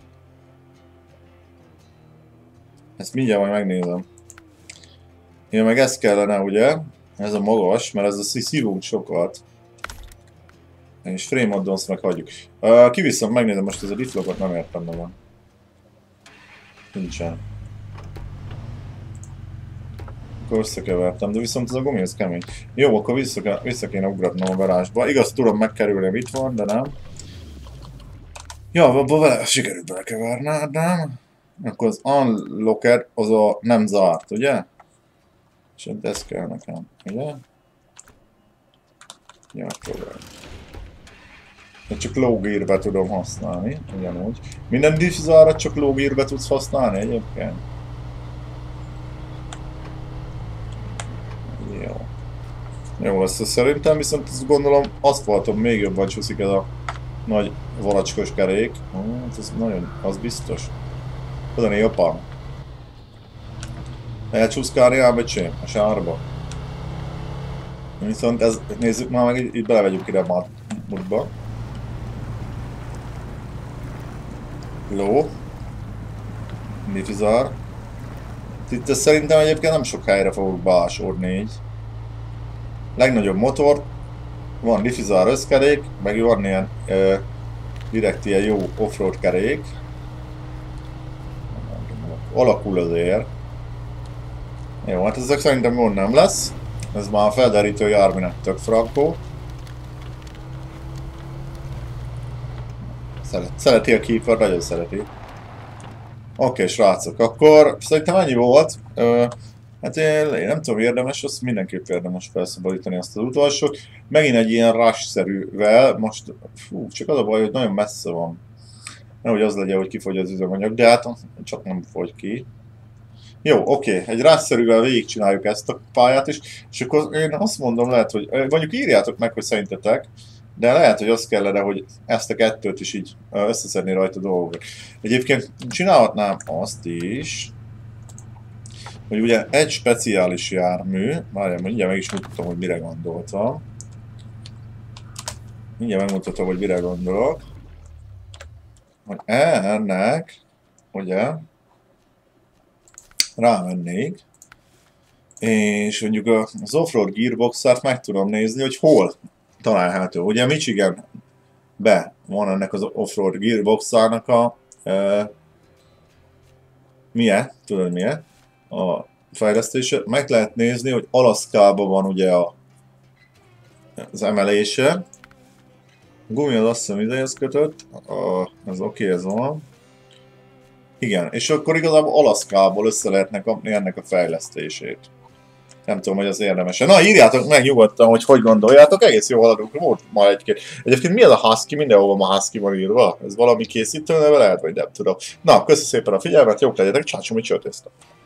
Ezt mindjárt majd megnézem. Ja, meg ez kellene, ugye? Ez a magas, mert ez a szívunk sokat. És frame addons meg hagyjuk. Uh, kiviszem, megnézem most ez a Difflockot, nem értem nagyon. Nincsen. Akkor összekevertem, de viszont ez a gumi, ez kemény. Jó, akkor vissza, vissza kéne ugratnom a garázsba. Igaz, tudom megkerülni, mit van, de nem. Ja, abba vele sikerült belekeverni, nem? Akkor az unlocked az a nem zárt, ugye? És ez kell nekem, ugye? Ja, próbálj. De csak low gearbe tudom használni, ugyanúgy. Minden diffuzárat csak low gearbe tudsz használni egyébként. Jó. Jó lesz szerintem, viszont azt gondolom aszfalton még jobban csúszik ez a nagy valacskos kerék. Hát ez nagyon, az biztos. Oda négy, apám. Lehet csúszkálni ám egy a sárba. Viszont ez, nézzük már meg, itt belevegyünk ide már múltba. Ló. Diffuzár. Itt szerintem egyébként nem sok helyre fogok beásodni így. Legnagyobb motor. Van diffuzár összkerék, meg van ilyen ö, direkt ilyen jó offroad kerék. Alakul azért. Jó, hát ezek szerintem gond nem lesz. Ez már a felderítő járműnek tök frankó. Szeret, szereti a Keeper, nagyon szereti. Oké, okay, srácok, akkor szerintem ennyi volt. Ö, hát én, én nem tudom, érdemes, azt mindenképp érdemes felszabadítani azt az utolsót. Megint egy ilyen rush-szerűvel, most fú, csak az a baj, hogy nagyon messze van. Nehogy az legyen, hogy kifogy az üzemanyag, de hát csak nem fogy ki. Jó, oké, okay. Egy rush-szerűvel végigcsináljuk ezt a pályát is, és akkor én azt mondom, lehet, hogy mondjuk írjátok meg, hogy szerintetek, de lehet, hogy az kellene, hogy ezt a kettőt is így összeszedni rajta dolgokat. Egyébként csinálhatnám azt is, hogy ugye egy speciális jármű, várjál, mindjárt meg is mutatom, hogy mire gondoltam. Mindjárt megmutatom, hogy mire gondolok. Hogy ennek, ugye, rámennék, És mondjuk az Offroad Gearbox-art meg tudom nézni, hogy hol található. Ugye Michiganbe van ennek az Offroad Gearbox-ának a e, milyen? Tudod milyen? A fejlesztése. Meg lehet nézni, hogy Alaszkában van ugye a, az emelése. Gumi az azt hiszem idehez kötött. A, ez oké, okay, ez van. Igen, és akkor igazából Alaszkából össze lehetne kapni ennek a fejlesztését. Nem tudom, hogy az érdemes. Na, írjátok meg nyugodtan, hogy hogy gondoljátok, egész jó haladunk. Volt ma egy-két. Egyébként mi az a Husky? Mindenhol ma Husky van írva. Ez valami készítő neve lehet, vagy nem tudom. Na, köszi szépen a figyelmet, jók legyetek, csácsomit csörtéztem.